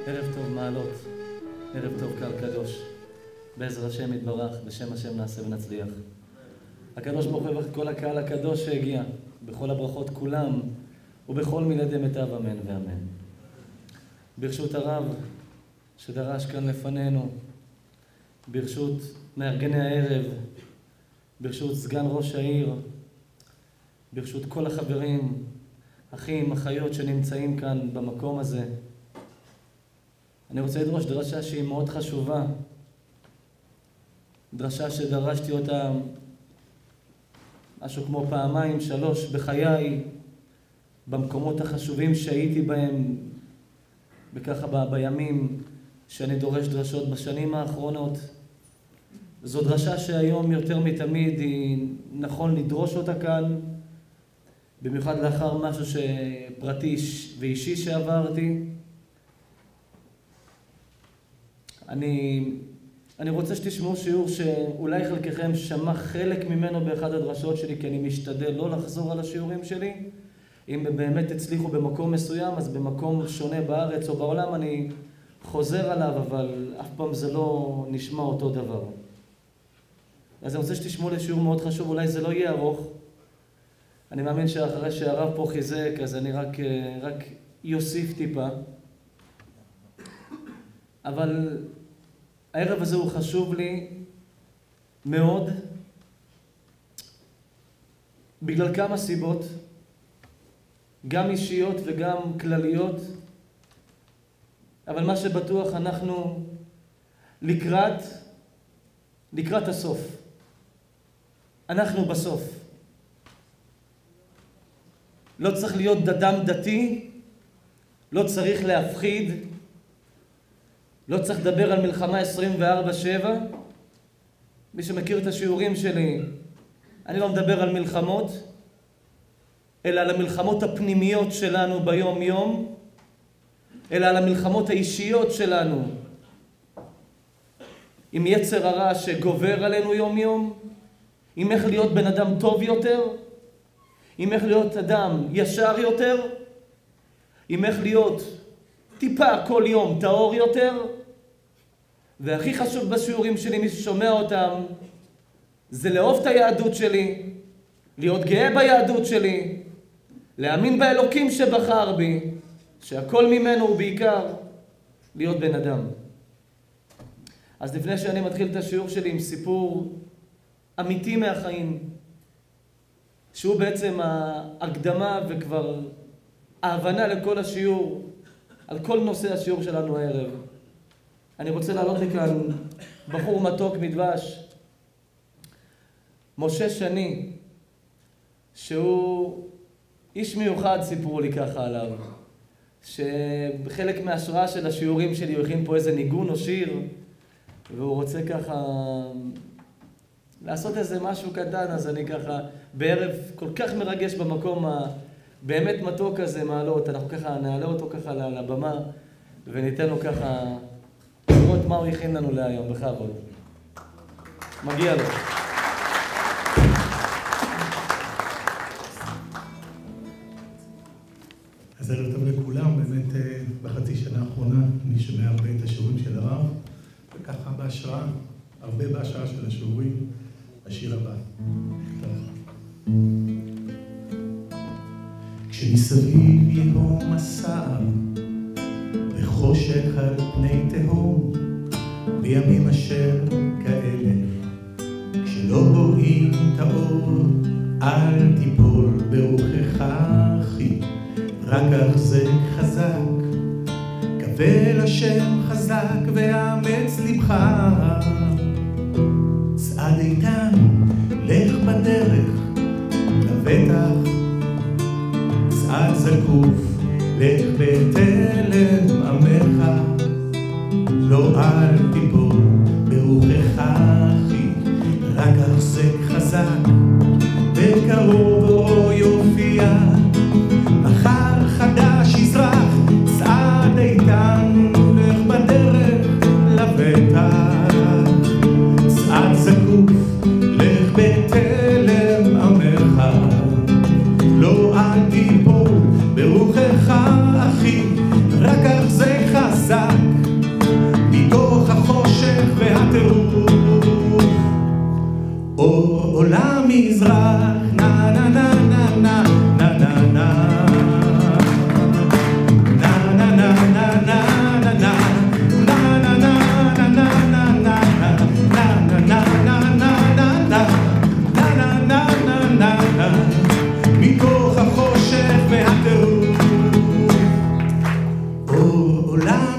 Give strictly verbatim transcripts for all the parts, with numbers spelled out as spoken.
ערב טוב מעלות, ערב טוב קהל קדוש. בעזר השם יתברך, בשם השם נעשה ונצליח. הקדוש ברוך הוא יברך את כל הקהל הקדוש שהגיע, בכל הברכות כולם, ובכל מילדי מיטב אמן ואמן. ברשות הרב שדרש כאן לפנינו, ברשות מארגני הערב, ברשות סגן ראש העיר, ברשות כל החברים, אחים, אחיות שנמצאים כאן במקום הזה, אני רוצה לדרוש דרשה שהיא מאוד חשובה, דרשה שדרשתי אותה משהו כמו פעמיים, שלוש בחיי, במקומות החשובים שהייתי בהם, וככה ב- בימים שאני דורש דרשות בשנים האחרונות. זו דרשה שהיום יותר מתמיד היא נכון לדרוש אותה כאן, במיוחד לאחר משהו שפרטי ואישי שעברתי. אני, אני רוצה שתשמעו שיעור שאולי חלקכם שמע חלק ממנו באחד הדרשות שלי, כי אני משתדל לא לחזור על השיעורים שלי. אם באמת הצליחו במקום מסוים, אז במקום שונה בארץ או בעולם אני חוזר עליו, אבל אף פעם זה לא נשמע אותו דבר. אז אני רוצה שתשמעו לשיעור מאוד חשוב, אולי זה לא יהיה ארוך. אני מאמין שאחרי שהרב פה חיזק, אז אני רק, רק יוסיף טיפה. אבל הערב הזה הוא חשוב לי מאוד, בגלל כמה סיבות, גם אישיות וגם כלליות, אבל מה שבטוח אנחנו לקראת, לקראת הסוף. אנחנו בסוף. לא צריך להיות אדם דתי, לא צריך להפחיד, לא צריך לדבר על מלחמה עשרים וארבע שבע. מי שמכיר את השיעורים שלי, אני לא מדבר על מלחמות, אלא על המלחמות הפנימיות שלנו ביום יום, אלא על המלחמות האישיות שלנו, עם יצר הרע שגובר עלינו יום יום, עם איך להיות בן אדם טוב יותר, עם איך להיות אדם ישר יותר, עם איך להיות טיפה כל יום טהור יותר. והכי חשוב בשיעורים שלי, מי ששומע אותם, זה לאהוב את היהדות שלי, להיות גאה ביהדות שלי, להאמין באלוקים שבחר בי, שהכל ממנו הוא בעיקר להיות בן אדם. אז לפני שאני מתחיל את השיעור שלי עם סיפור אמיתי מהחיים, שהוא בעצם ההקדמה וכבר ההבנה לכל השיעור, על כל נושא השיעור שלנו הערב, אני רוצה להעלות לכאן בחור מתוק מדבש, משה שני, שהוא איש מיוחד, סיפרו לי ככה עליו, שבחלק מההשראה של השיעורים שלי הוא הכין פה איזה ניגון או שיר, והוא רוצה ככה לעשות איזה משהו קטן. אז אני ככה בערב כל כך מרגש במקום הבאמת מתוק הזה מעלות, אנחנו ככה נעלה אותו ככה לבמה וניתן לו ככה לראות מה הוא הכין לנו להיום. בכבוד, מגיע לו. אז ערב טוב לכולם. באמת בחצי שנה האחרונה אני שומע הרבה את השיעורים של הרב, וככה בהשראה, הרבה בהשראה של השיעורים, השיר הבא. כשמסביב יהום הסער וחושך על פני תהום, בימים אשר כאלה, כשלא רואים את האור, אל תיפול ברוחך אחי, רק החזק חזק, קבל השם חזק ואמץ לבך. צעד איתן, לך בדרך, לבטח, צעד זקוף, לך בתלם עמך, לא אל תיפול ברוחך אחי, רק החזק חזק, בקרוב אור יופיע, מחר חדש יזרח. צעד איתן, לך בדרך, לבטח, צעד זקוף, לך בתלם עמך, לא אל תיפול ברוחך אחי, רק החזק חזק,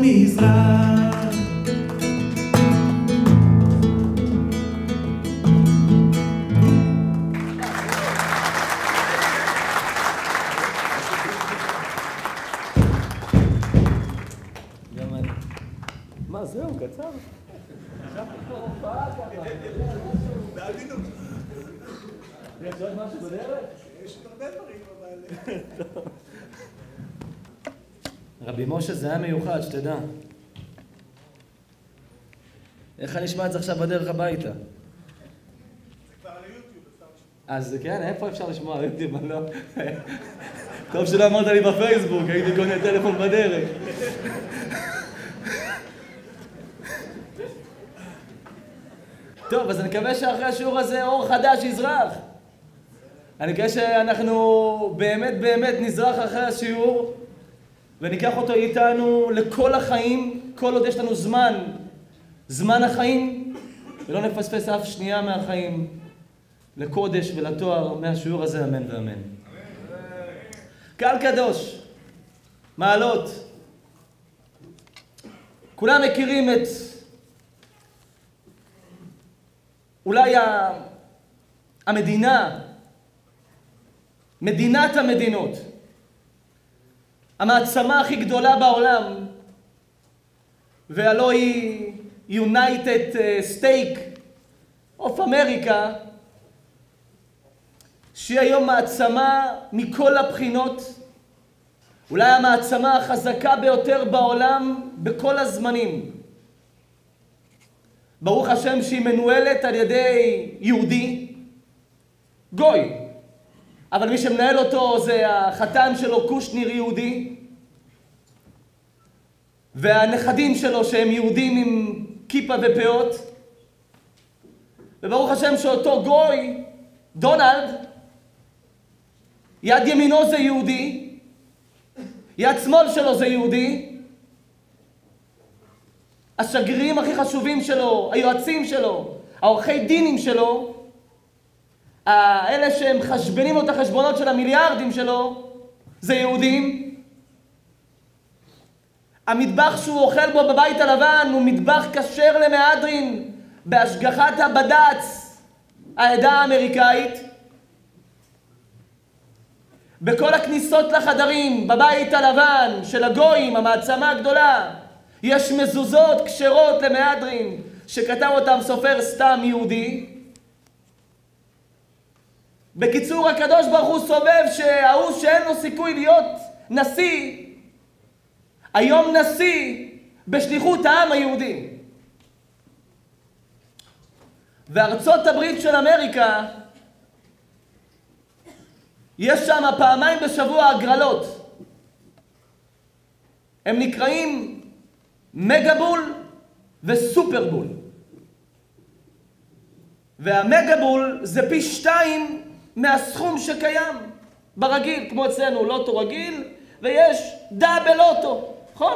מזרח. מה, זהו, קצר? יש עוד משהו בדרך? יש עוד הרבה דברים, אבל... רבי משה זה היה מיוחד, שתדע. איך אני אשמע את זה עכשיו בדרך הביתה? זה כבר על היוטיוב, אפשר לשמוע. אז כן, איפה אפשר לשמוע? היוטיוב, אני לא... טוב שלא אמרת לי בפייסבוק, הייתי קונה טלפון בדרך. טוב, אז אני מקווה שאחרי השיעור הזה אור חדש יזרח. אני מקווה שאנחנו באמת באמת נזרח אחרי השיעור וניקח אותו איתנו לכל החיים, כל עוד יש לנו זמן, זמן החיים, ולא נפספס אף שנייה מהחיים, לקודש ולתואר מהשיעור הזה, אמן ואמן. קהל קדוש, מעלות, כולם מכירים את אולי המדינה, מדינת המדינות, המעצמה הכי גדולה בעולם, והלוא היא United States of America, שהיא היום מעצמה מכל הבחינות, אולי המעצמה החזקה ביותר בעולם בכל הזמנים. ברוך השם שהיא מנוהלת על ידי יהודי, גוי, אבל מי שמנהל אותו זה החתן שלו, קושניר, יהודי, והנכדים שלו שהם יהודים עם כיפה ופאות, וברוך השם שאותו גוי, דונלד, יד ימינו זה יהודי, יד שמאל שלו זה יהודי, השגרירים הכי חשובים שלו, היועצים שלו, העורכי דינים שלו, אלה שהם חשבנים את החשבונות של המיליארדים שלו, זה יהודים. המטבח שהוא אוכל בו בבית הלבן הוא מטבח כשר למהדרין בהשגחת הבד"ץ, העדה האמריקאית. בכל הכניסות לחדרים בבית הלבן של הגויים, המעצמה הגדולה, יש מזוזות כשרות למהדרין שכתב אותם סופר סתם יהודי. בקיצור, הקדוש ברוך הוא סובב שההוא שאין לו סיכוי להיות נשיא, היום נשיא בשליחות העם היהודי. וארצות הברית של אמריקה, יש שם פעמיים בשבוע הגרלות. הם נקראים מגבול וסופרבול. והמגבול זה פי שתיים מהסכום שקיים ברגיל, כמו אצלנו לוטו רגיל, ויש דאבל לוטו, נכון?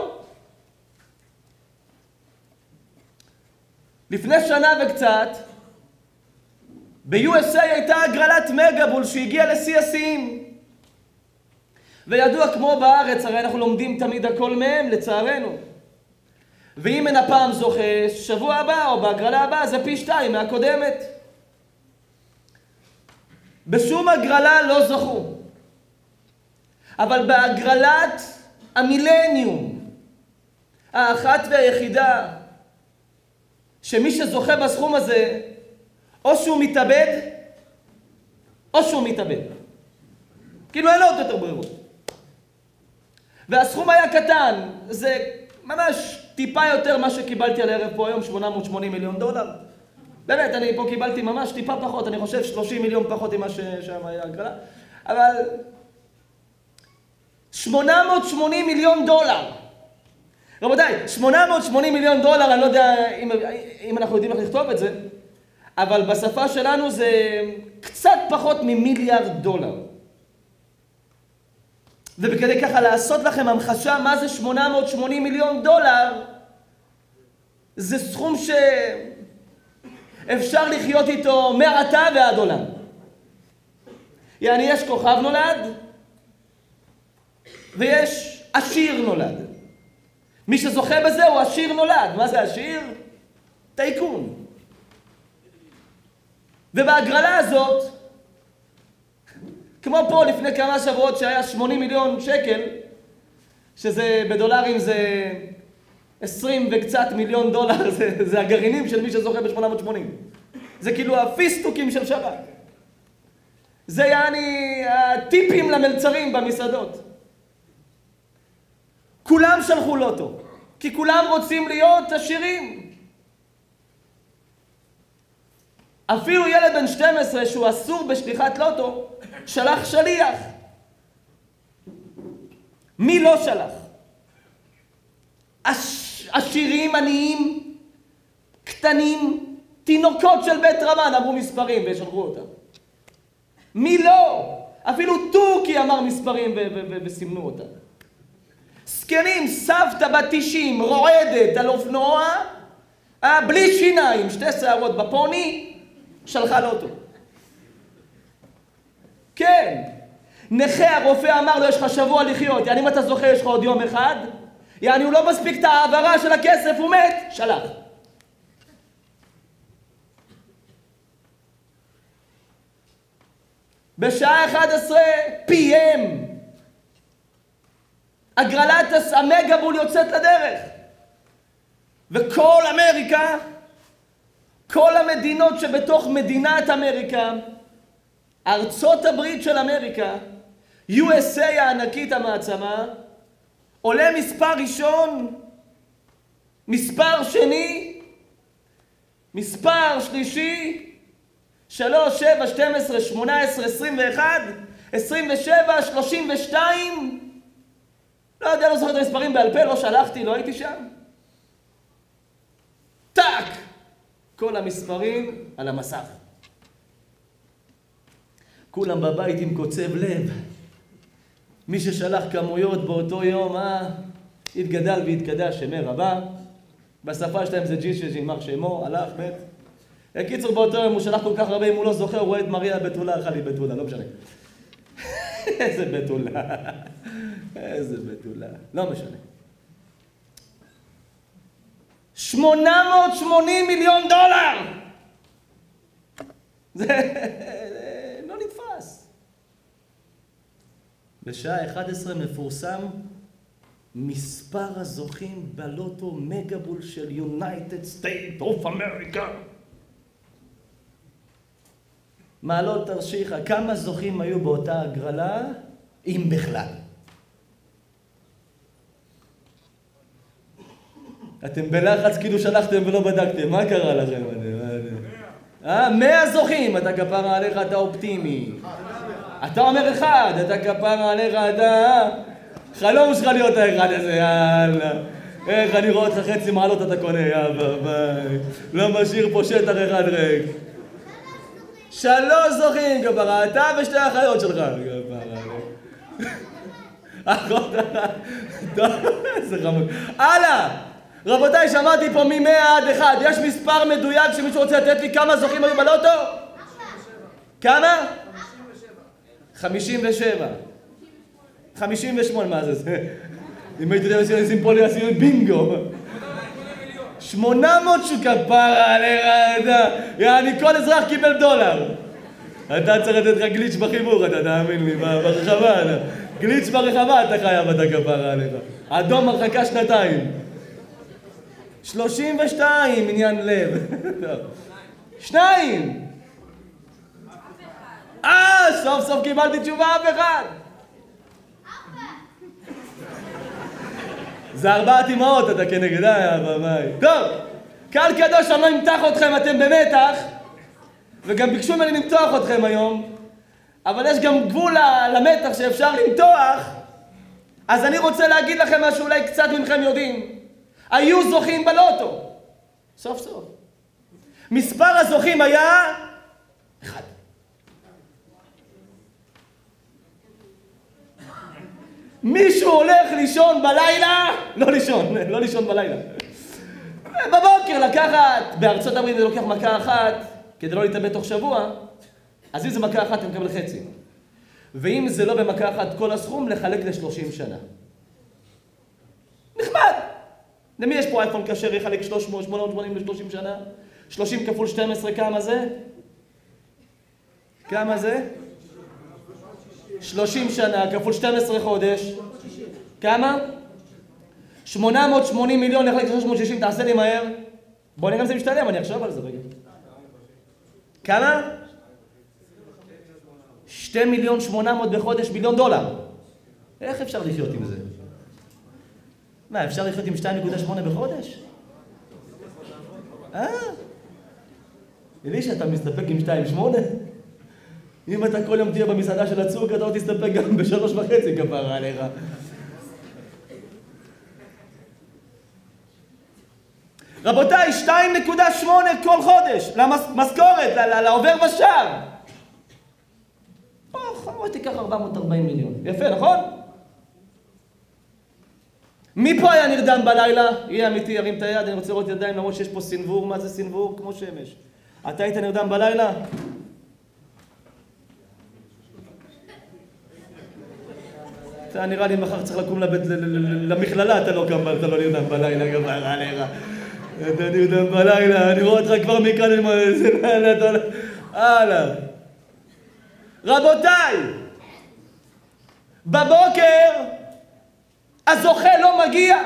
לפני שנה וקצת, ב-יו אס איי הייתה הגרלת מגבול שהגיעה לשיא השיאים. וידוע כמו בארץ, הרי אנחנו לומדים תמיד הכל מהם, לצערנו. ואם אין הפעם זוכה, שבוע הבא או בהגרלה הבאה זה פי שתיים מהקודמת. בשום הגרלה לא זכו. אבל בהגרלת המילניום, האחת והיחידה, שמי שזוכה בסכום הזה, או שהוא מתאבד, או שהוא מתאבד. כאילו אין לו עוד יותר ברירות. והסכום היה קטן, זה ממש טיפה יותר מה שקיבלתי על הערב פה היום, שמונה מאות ושמונים מיליון דולר. באמת, אני פה קיבלתי ממש טיפה פחות, אני חושב שלושים מיליון פחות ממה ששם היה הגרלה. אבל שמונה מאות ושמונים מיליון דולר. רבותיי, שמונה מאות ושמונים מיליון דולר, אני לא יודע אם, אם אנחנו יודעים איך לכתוב את זה, אבל בשפה שלנו זה קצת פחות ממיליארד דולר. ובכדי ככה לעשות לכם המחשה מה זה שמונה מאות ושמונים מיליון דולר, זה סכום שאפשר לחיות איתו מעתה ועד עולם. יעני, יש כוכב נולד ויש עשיר נולד. מי שזוכה בזה הוא עשיר נולד. מה זה עשיר? טייקון. ובהגרלה הזאת, כמו פה לפני כמה שבועות שהיה שמונים מיליון שקל, שזה בדולרים זה עשרים וקצת מיליון דולר, זה, זה הגרעינים של מי שזוכה ב-שמונה מאות ושמונים. זה כאילו הפיסטוקים של שבת. זה יעני הטיפים למלצרים במסעדות. כולם שלחו לוטו, כי כולם רוצים להיות עשירים. אפילו ילד בן שתים עשרה שהוא אסור בשליחת לוטו, שלח שליח. מי לא שלח? עש... עשירים, עניים, קטנים, תינוקות של בית רמן אמרו מספרים ושלחו אותם. מי לא? אפילו טורקי אמר מספרים וסימנו אותם. סקנים, סבתא בת תשעים, רועדת על אופנוע, בלי שיניים, שתי שערות בפוני, שלחה לוטו. כן. נכה הרופא אמר לו, יש לך שבוע לחיות, יעני אם אתה זוכה יש לך עוד יום אחד, יעני הוא לא מספיק את העברה של הכסף, הוא מת, שלח. בשעה אחת עשרה פי אם הגרלת המגבול יוצאת לדרך, וכל אמריקה, כל המדינות שבתוך מדינת אמריקה, ארצות הברית של אמריקה, יו אס איי הענקית המעצמה, עולה מספר ראשון, מספר שני, מספר שלישי, שלוש, שבע, שתים עשרה, שמונה עשרה, עשרים ואחת, עשרים ושבע, שלושים ושתיים, לא יודע, לא זוכר את המספרים בעל פה, לא שלחתי, לא הייתי שם. טק! כל המספרים על המסך. כולם בבית עם קוצב לב. מי ששלח כמויות באותו יום, אה, התגדל והתקדש שמי רבה. בשפה שלהם זה ג'יש שיימח שמו, הלך, מת. קיצור, באותו יום הוא שלח כל כך הרבה, אם הוא לא זוכר, הוא רואה את מריה בתולה, הלכה לי בתולה, לא משנה. איזה בתולה. איזה בתולה. לא משנה. שמונה מאות ושמונים מיליון דולר! זה לא נתפס. בשעה אחת עשרה מפורסם מספר הזוכים בלוטו מגבול של United States of America. מעלות תרשיחא, כמה זוכים היו באותה הגרלה, אם בכלל? אתם בלחץ כאילו שלחתם ולא בדקתם, מה קרה לכם? אה, מאה זוכים, אתה כפרה עליך, אתה אופטימי. אתה אומר אחד, אתה כפרה עליך, אתה... חלום שלך להיות האחד הזה, יאללה. איך אני רואה אותך חצי מעלות אתה קונה, יאללה, ביי. לא משאיר פה שטח אחד ריק. שלוש זוכים, כפרה, אתה ושתי האחיות שלך. כפרה, אחות, טוב, איזה חמוד. הלאה! רבותיי, שמעתי פה ממאה עד אחד. יש מספר מדויק שמישהו רוצה לתת לי כמה זוכים היו בלוטו? כמה? חמישים ושבע. חמישים ושמונה, מה זה זה? אם הייתי יודע שעושים פה לעשינו בינגו. שמונה מאות שכפרה עליך, יעני כל אזרח קיבל דולר. אתה צריך לתת לך גליץ' בחיבור, אתה תאמין לי, ברחבה. גליץ' ברחבה אתה חייב, אתה כפרה עליך. אדום הרחקה שנתיים. שלושים ושתיים, עניין לב. שניים. אה, סוף סוף קיבלתי תשובה, אף אחד. זה ארבעת אמהות, אתה כנגד, אה, ביי. טוב, קהל קדוש, אני לא אמתח אתכם, אתם במתח, וגם ביקשו ממני למתוח אתכם היום, אבל יש גם גבול למתח שאפשר למתוח, אז אני רוצה להגיד לכם מה שאולי קצת מכם יודעים. היו זוכים בלוטו. סוף סוף. מספר הזוכים היה אחד. מישהו הולך לישון בלילה, לא לישון, לא לישון בלילה. בבוקר לקחת, בארצות הברית זה לוקח מכה אחת, כדי לא להתאבד תוך שבוע, אז אם זה מכה אחת, אתה מקבל חצי. ואם זה לא במכה אחת כל הסכום, לחלק ל-שלושים שנה. נחמד. למי יש פה אייפון כשר יחלק שלוש מאות שמונה מאות שמונים ל-שלושים שנה? שלושים כפול שתים עשרה, כמה זה? כמה זה? שלושים שנה כפול שתים עשרה חודש. כמה? שמונה מאות שמונים מיליון יחלק שלוש מאות שישים, תעשה לי מהר. בוא נראה אם זה משתלם, אני אחשוב על זה רגע. כמה? שתיים מיליון שמונה מאות בחודש, מיליון דולר. איך אפשר לחיות עם זה? מה, אפשר לחיות עם שתיים נקודה שמונה בחודש? אה? אלישע, אתה מסתפק עם שתיים נקודה שמונה? אם אתה כל יום תהיה במסעדה של הצוק, אתה עוד תסתפק גם בשלוש וחצי כפרה עליך. רבותיי, שתיים נקודה שמונה כל חודש, למשכורת, לעובר בשער. אוח, עוד תיקח ארבע מאות וארבעים מיליון. יפה, נכון? מי פה היה נרדם בלילה? יהיה אמיתי, ירים את היד, אני רוצה לראות ידיים למרות שיש פה סנבור. מה זה סנבור? כמו שמש. אתה היית נרדם בלילה? אתה נראה לי מחר צריך לקום לבית, למכללה, אתה לא קם, אתה לא נרדם בלילה, גם עליך. אתה נרדם בלילה, אני רואה אותך כבר מכאן, הלאה. רבותיי, בבוקר הזוכה לא מגיע.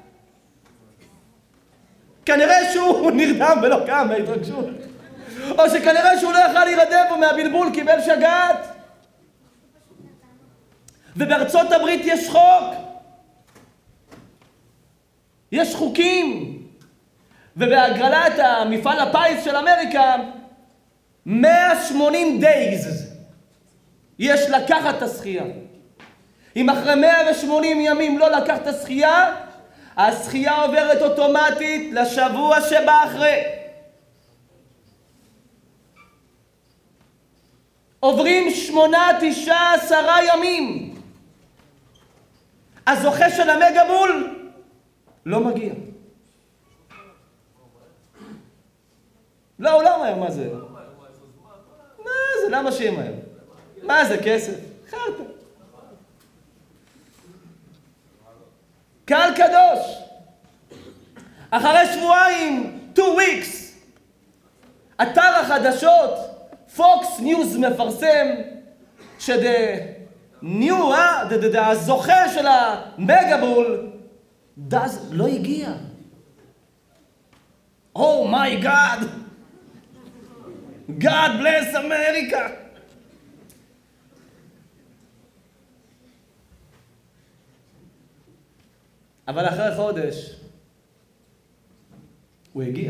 כנראה שהוא נרדם ולא קם מההתרגשות. או שכנראה שהוא לא יכל להירדם פה מהבלבול, קיבל שגעת. ובארצות הברית יש חוק. יש חוקים. ובהגרלת המפעל הפיס של אמריקה, מאה ושמונים דייז יש לקחת את השחייה. אם אחרי מאה ושמונים ימים לא לקחת את השחייה, השחייה עוברת אוטומטית לשבוע שבא אחרי. עוברים שמונה, תשעה, עשרה ימים. הזוכה של המגבול לא מגיע. לא, הוא לא מהר, מה זה? מה זה? למה שיהיה מהר? מה זה כסף? חרטה. קהל קדוש. אחרי שבועיים, two weeks, אתר החדשות, פוקס ניוז מפרסם שזה ניו, אה? הזוכה של המגבול דאז לא הגיע. Oh my God! God bless America! אבל אחרי חודש הוא הגיע.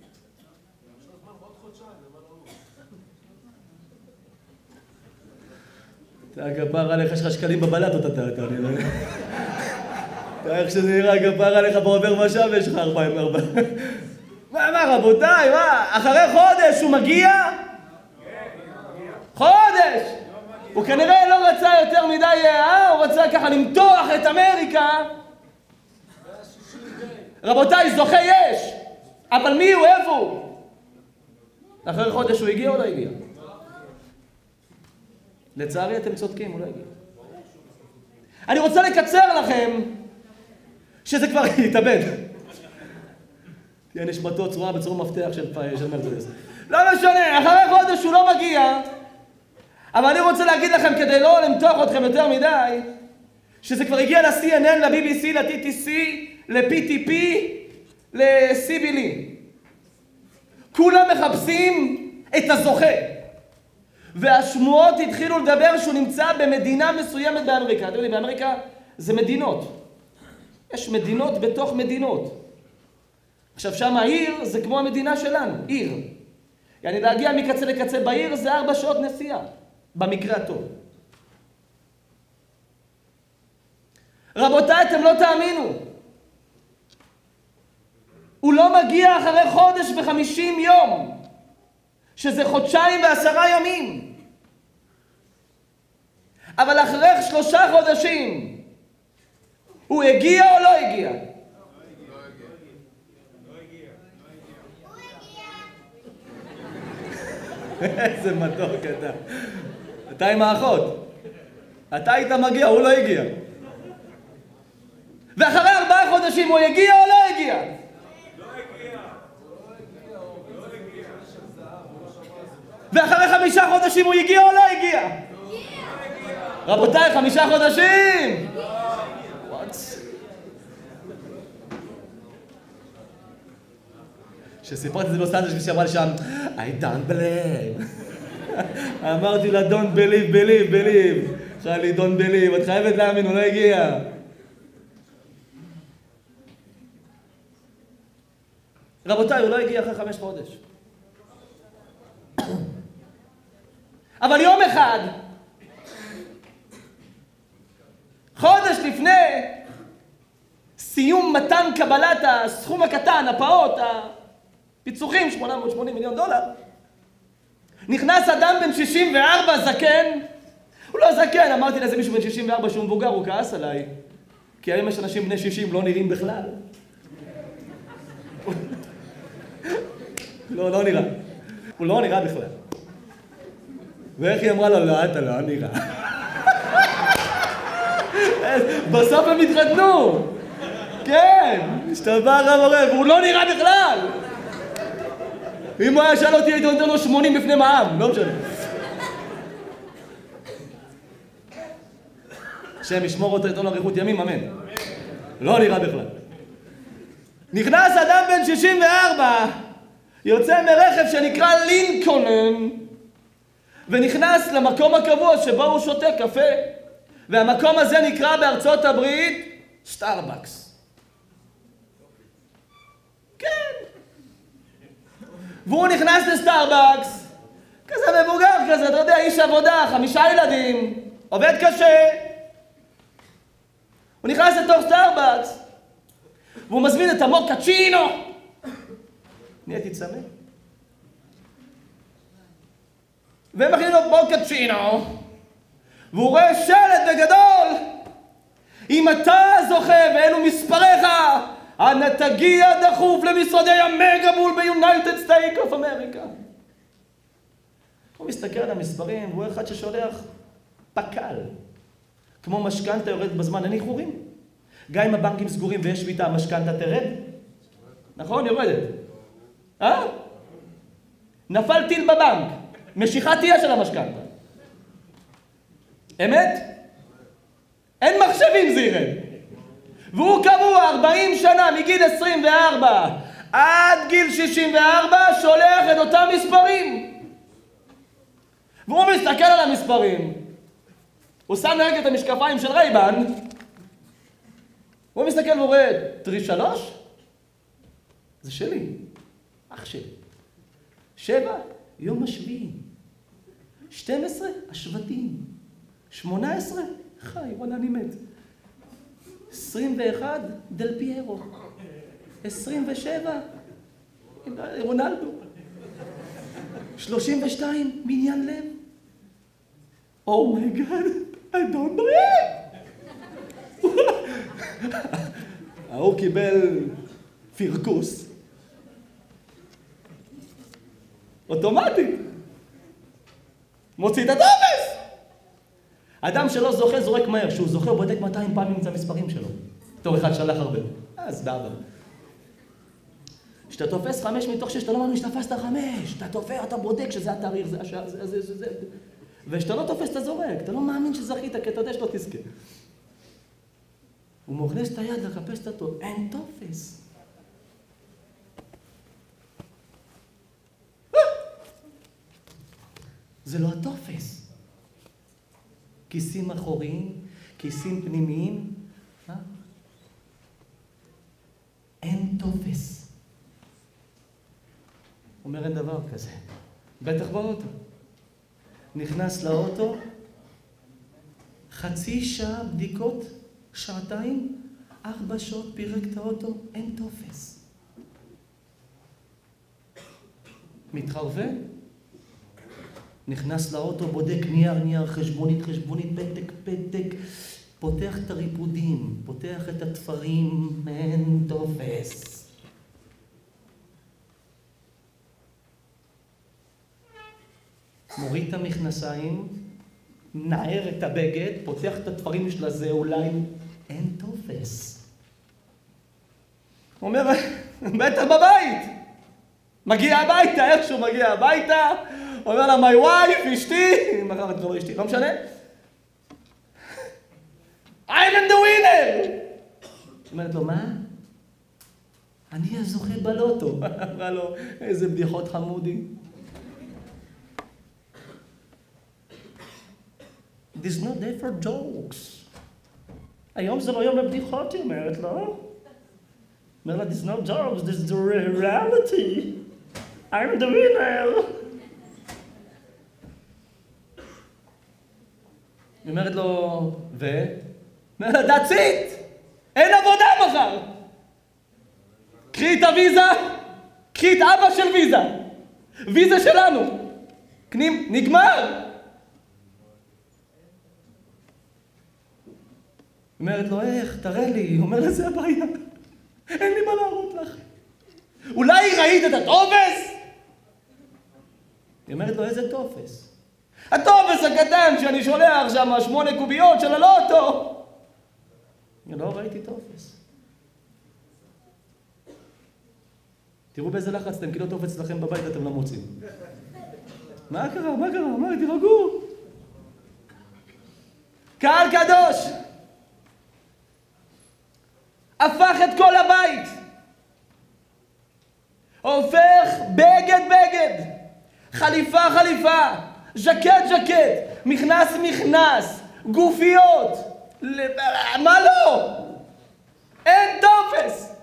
אתה גבר עליך, יש לך שקלים בבלטות, אתה, אתה, אני לא יודע. אתה איך שזה נראה, גבר עליך בעובר משאב, יש לך ארבעים וארבע. מה, מה, רבותיי, מה? אחרי חודש הוא מגיע? חודש! הוא כנראה לא רצה יותר מדי, אה? הוא רצה ככה למתוח את אמריקה. רבותיי, זוכה יש! אבל מי הוא? איפה הוא? אחרי חודש הוא הגיע או לא הגיע? לצערי אתם צודקים, הוא לא הגיע. אני רוצה לקצר לכם שזה כבר יתאבד. תהיה נשמתו צורה בצורה מפתח של, של מרצדס. לא משנה, אחרי חודש הוא לא מגיע, אבל אני רוצה להגיד לכם, כדי לא למתוח אתכם יותר מדי, שזה כבר הגיע ל-סי אן אן, ל-בי בי סי, ל-טי טי סי, ל-פי טי פי, ל-סי בי לי. כולם מחפשים את הזוכה. והשמועות התחילו לדבר שהוא נמצא במדינה מסוימת באמריקה. אתם יודעים, באמריקה זה מדינות. יש מדינות בתוך מדינות. עכשיו, שם העיר זה כמו המדינה שלנו, עיר. יעני, להגיע מקצה לקצה בעיר זה ארבע שעות נסיעה, במקרה הטוב. רבותיי, אתם לא תאמינו. הוא לא מגיע אחרי חודש וחמישים יום, שזה חודשיים ועשרה ימים. אבל אחרי שלושה חודשים, הוא הגיע או לא הגיע? איזה מתוק אתה. אתה עם האחות. אתה היית מגיע, הוא לא הגיע. ואחרי ארבעה חודשים הוא הגיע או לא הגיע? ואחרי חמישה חודשים הוא הגיע או לא הגיע? רבותיי, חמישה חודשים! כשסיפרתי את זה לוס אנג'לס שאמרה לי שם, I don't believe. אמרתי לה, don't believe, believe, believe. שאלה לי, don't believe, את חייבת להאמין, הוא לא הגיע. רבותיי, הוא לא הגיע אחרי חמש חודש. אבל יום אחד, חודש לפני סיום מתן קבלת הסכום הקטן, הפעוט, הפיצוחים, שמונה מאות ושמונים מיליון דולר, נכנס אדם בן שישים וארבע זקן. הוא לא זקן, אמרתי לזה מישהו בן שישים וארבע שהוא מבוגר, הוא כעס עליי. כי היום יש אנשים בני שישים לא נראים בכלל. לא, לא נראה. הוא לא נראה בכלל. ואיך היא אמרה לו, לא, אתה לא נראה. בסוף הם התחתנו. כן, השתבח המורה, והוא לא נראה בכלל. אם הוא היה שאל אותי, הייתי נותן לו שמונים בפני מע"מ, לא משנה. השם ישמור אותו איתו לאריכות ימים, אמן. לא נראה בכלל. נכנס אדם בן שישים וארבע, יוצא מרכב שנקרא לינקולן, ונכנס למקום הקבוע שבו הוא שותה קפה, והמקום הזה נקרא בארצות הברית סטארבקס. כן. והוא נכנס לסטארבקס, כזה מבוגר כזה, אתה יודע, איש עבודה, חמישה ילדים, עובד קשה. הוא נכנס לתוך סטארבקס, והוא מזמין את המוקצ'ינו. נהייתי צמא. והם מכינים לו מוקצ'ינו, והוא רואה שלט בגדול. אם אתה זוכה ואלו מספריך, אנא תגיע דחוף למשרדי המגה-בול ביונייטד סטייט אוף אמריקה. הוא מסתכל על המספרים, והוא אחד ששולח פקל. כמו משכנתה יורד בזמן, אין איחורים. גם אם הבנקים סגורים ויש שביתה, המשכנתה תרד. נכון? יורדת. אה? נפל טיל בבנק. משיכה תהיה של המשכנתה. אמת? אין מחשבים זה ירד. והוא קבוע ארבעים שנה מגיל עשרים וארבע עד גיל שישים וארבע שולח את אותם מספרים. והוא מסתכל על המספרים. הוא שם נהג את המשקפיים של רייבן. הוא מסתכל והוא רואה, תרי שלוש? זה שלי. אח שלי. שבע? יום השביעי. שתים עשרה? השבטים. שמונה עשרה? חי, וואלה אני מת. עשרים ואחת? דל פיירו. עשרים ושבע? רונלדו. שלושים ושתיים? מניין לב. Oh my God, I don't believe. ההוא קיבל פירקוס. אוטומטית. מוציא את הטופס. אדם שלא זוכה זורק מהר. שהוא זוכה הוא בודק מאתיים פעמים את המספרים שלו. תור אחד שלח הרבה. אז בעבר. כשאתה תופס חמש מתוך שש, אתה לא מאמין שתפסת חמש. אתה תופס, אתה בודק שזה התאריך, זה השעה, זה, זה, זה, זה. וכשאתה לא תופס, אתה זורק. אתה לא מאמין שזכית, כי אתה יודע שלא תזכה. הוא מוכנס את היד לחפש את אותו. אין תופס. זה לא התופס. כיסים אחוריים, כיסים פנימיים. אין תופס. אומר אין דבר כזה. בטח באוטו. נכנס לאוטו, חצי שעה בדיקות, שעתיים, ארבע שעות פירק את האוטו, אין תופס. מתחרבן, נכנס לאוטו, בודק נייר, נייר, חשבונית, חשבונית, פתק, פתק, פותח את הריפודים, פותח את התפרים, אין תופס. מוריד את המכנסיים, נער את הבגד, פותח את התפרים של הזה, אולי אין תופס. הוא אומר, בטח בבית. מגיע הביתה, איך שהוא מגיע הביתה, אומר לה, my wife, אשתי, מחר את לא אשתי, לא משנה. I'm in the winner! אומרת לו, מה? אני הזוכה בלוטו. אמרה לו, איזה בדיחות חמודי. This is not day for jokes. היום זה לא יום לבדיחות, היא אומרת לו. אומר לה, this is not jokes, this is the reality. I'm the winner. היא אומרת לו, ו? אומרת לה, that's it! אין עבודה מחר! קחי את הוויזה, קחי את אבא של ויזה. ויזה שלנו. קנים, נגמר! היא אומרת לו, איך, תראה לי. היא אומרת לה, זה הבעיה. אין לי מה להראות לך. אולי ראית את הטופס? היא אומרת לו, איזה טופס? הטופס הקטן שאני שולח שם, שמונה קוביות של הלוטו. אני לא ראיתי טופס. תראו באיזה לחץ אתם, כאילו טופס אצלכם בבית אתם לא מוצאים. מה קרה? מה קרה? מה? תירגעו. קהל קדוש! הפך את כל הבית. הופך בגד בגד. חליפה חליפה. ז'קט ז'קט. מכנס מכנס. גופיות. מה לא? אין טופס.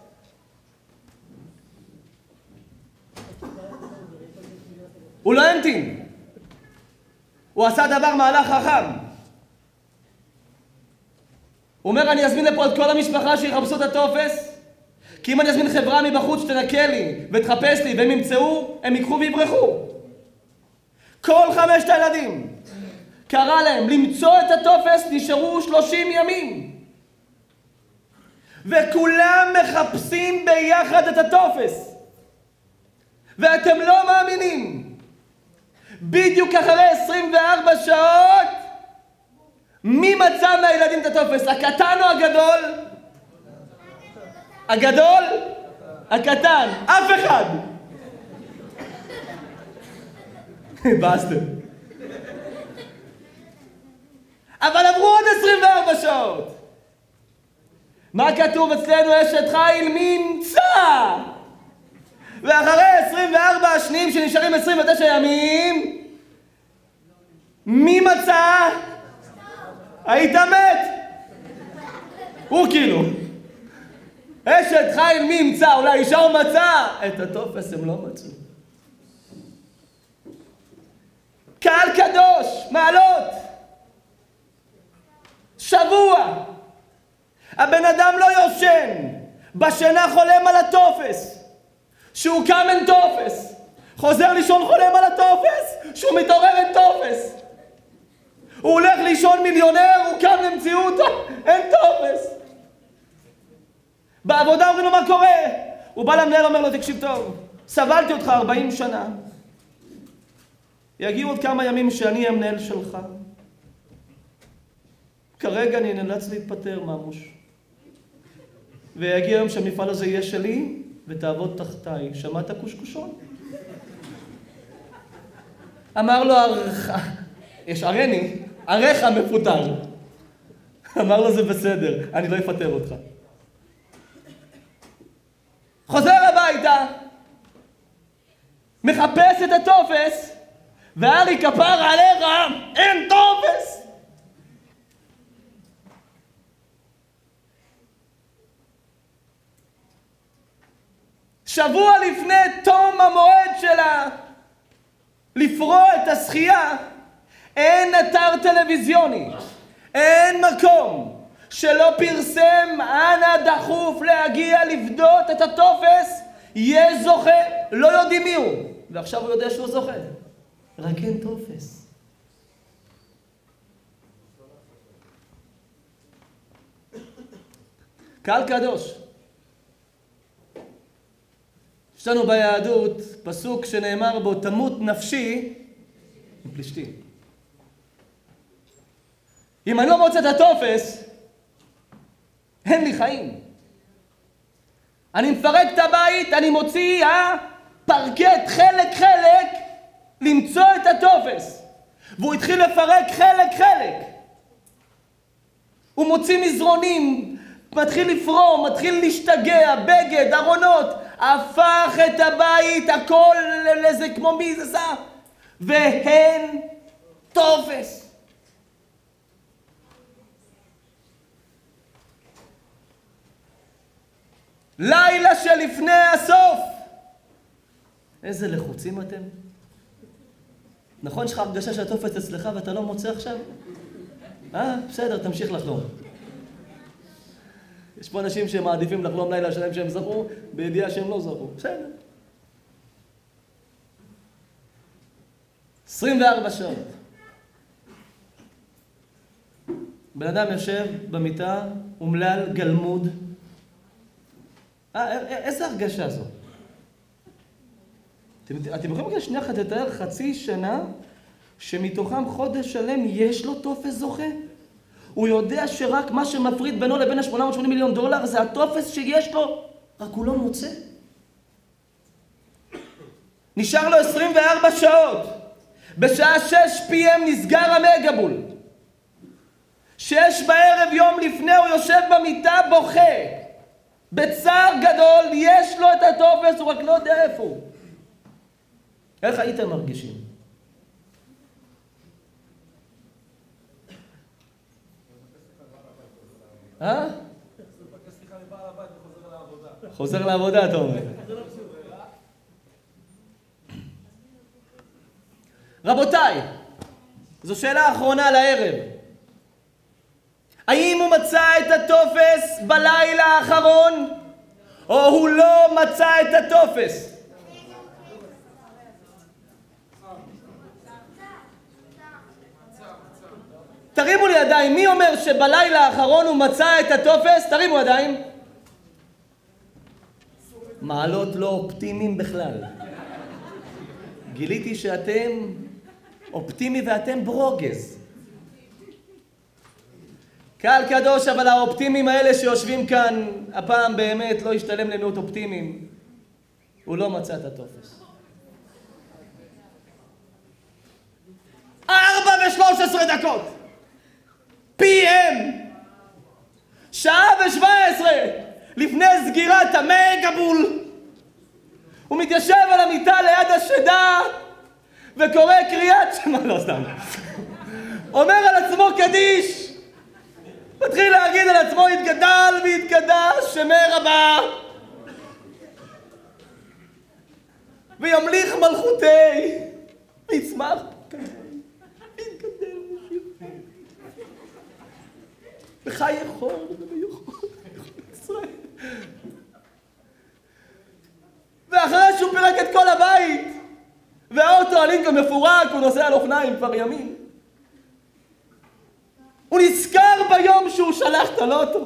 הוא לא המתין. הוא עשה דבר מהלך חכם. הוא אומר, אני אזמין לפה את כל המשפחה שיחפשו את הטופס, כי אם אני אזמין חברה מבחוץ שתנקה לי ותחפש לי והם ימצאו, הם ייקחו ויברחו. כל חמשת הילדים קרא להם למצוא את הטופס, נשארו שלושים ימים. וכולם מחפשים ביחד את הטופס. ואתם לא מאמינים. בדיוק אחרי עשרים וארבע שעות, מי מצא מהילדים את הטופס? הקטן או הגדול? הגדול? הקטן. אף אחד. באסתם. אבל עברו עוד עשרים וארבע שעות. מה כתוב אצלנו? אשת חיל נמצא. ואחרי עשרים וארבע השניים שנשארים עשרים ותשע ימים, מי מצא? היית מת. הוא כאילו. אשת חיל מי ימצא? אולי אישה הוא מצא. את הטופס הם לא מצאו. קהל קדוש, מעלות. שבוע. הבן אדם לא יושן. בשינה חולם על הטופס. שהוא קם אין טופס. חוזר לישון חולם על הטופס. שהוא מתעורר אין טופס. הוא הולך לישון מיליונר, הוא קם למציאות, אין טופס. בעבודה אומרים לו מה קורה. הוא בא למנהל, אומר לו, תקשיב טוב, סבלתי אותך ארבעים שנה. יגיעו עוד כמה ימים שאני המנהל שלך. כרגע אני נאלץ להתפטר ממוש. ויגיע היום שהמפעל הזה יהיה שלי, ותעבוד תחתיי. שמעת קושקושון? אמר לו, יש ערני, עריך מפוטר. אמר לו, זה בסדר, אני לא אפטר אותך. חוזר הביתה, מחפש את הטופס, וארי כפר עליך, אין טופס. שבוע לפני תום המועד שלה לפרוע את השחייה, אין אתר טלוויזיוני, אין מקום שלא פרסם אנא דחוף להגיע לבדות את הטופס, יש זוכה, לא יודעים מי הוא. ועכשיו הוא יודע שהוא זוכה, רק אין טופס. קהל קדוש, יש לנו ביהדות פסוק שנאמר בו, תמות נפשי עם פלישתים. אם אני לא מוצא את הטופס, אין לי חיים. אני מפרק את הבית, אני מוציא הפרקט חלק חלק, למצוא את הטופס. והוא התחיל לפרק חלק חלק. הוא מוציא מזרונים, מתחיל לפרום, מתחיל להשתגע, בגד, ארונות, הפך את הבית, הכל לזה כמו מזזה, והן טופס. לילה שלפני הסוף. איזה לחוצים אתם? נכון שיש לך הרגשה שהטופס אצלך ואתה לא מוצא עכשיו? אה, בסדר, תמשיך לחלום. יש פה אנשים שמעדיפים לחלום לילה שלהם שהם זכו, בידיעה שהם לא זכו. בסדר. עשרים וארבע שעות. בן אדם יושב במיטה, אומלל, גלמוד. אה, איזה הרגשה זו? אתם, אתם יכולים רק שנייה אחת לתאר חצי שנה שמתוכם חודש שלם יש לו טופס זוכה? הוא יודע שרק מה שמפריד בינו לבין ה-שמונה מאות ושמונים מיליון דולר זה הטופס שיש לו, רק הוא לא מוצא. נשאר לו עשרים וארבע שעות. בשעה שש פי אם נסגר המגבול. שש בערב יום לפני הוא יושב במיטה בוכה. בצער גדול יש לו את הטופס, הוא רק לא יודע איפה הוא. איך הייתם מרגישים? אה? חוזר לעבודה, אתה אומר. רבותיי, זו שאלה אחרונה לערב. האם הוא מצא את הטופס בלילה האחרון, או הוא לא מצא את הטופס? תרימו לי ידיים, מי אומר שבלילה האחרון הוא מצא את הטופס? תרימו ידיים. מעלות לא אופטימיים בכלל. גיליתי שאתם אופטימי ואתם ברוגז. קהל קדוש, אבל האופטימיים האלה שיושבים כאן, הפעם באמת לא ישתלם למיעוט אופטימיים. הוא לא מצא את הטופס. ארבע ושלוש עשרה דקות. פי אם. שעה ושבע עשרה. לפני סגירת המגבול. הוא מתיישב על המיטה ליד השדה וקורא קריאת שמע, לא סתם. אומר על עצמו קדיש. מתחיל להגיד על עצמו יתגדל ויתקדש שמי רבה וימליך מלכותי ויצמח ויתגדל וחי יכול וביכול ישראל. ואחרי שהוא פירק את כל הבית והאוטו הלינקולן מפורק, הוא נוסע על אופניים כבר ימים, הוא נזכר ביום שהוא שלח את הלוטו.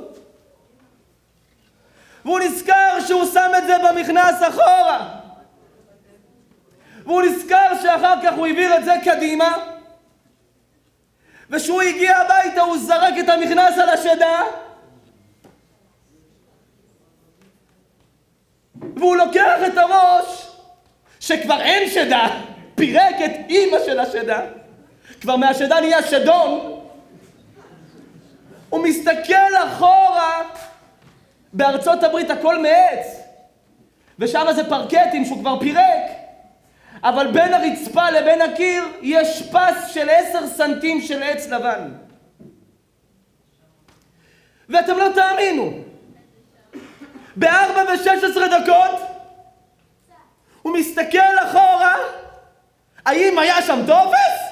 והוא נזכר שהוא שם את זה במכנס אחורה. והוא נזכר שאחר כך הוא העביר את זה קדימה. ושהוא הגיע הביתה הוא זרק את המכנס על השדה. והוא לוקח את הראש שכבר אין שדה. פירק את אמא של השדה. כבר מהשדה נהיה שדון. הוא מסתכל אחורה, בארצות הברית הכל מעץ, ושם זה פרקטים שהוא כבר פירק, אבל בין הרצפה לבין הקיר יש פס של עשר סנטים של עץ לבן. ואתם לא תאמינו, בארבע ושש עשרה דקות הוא מסתכל אחורה, האם היה שם טופס?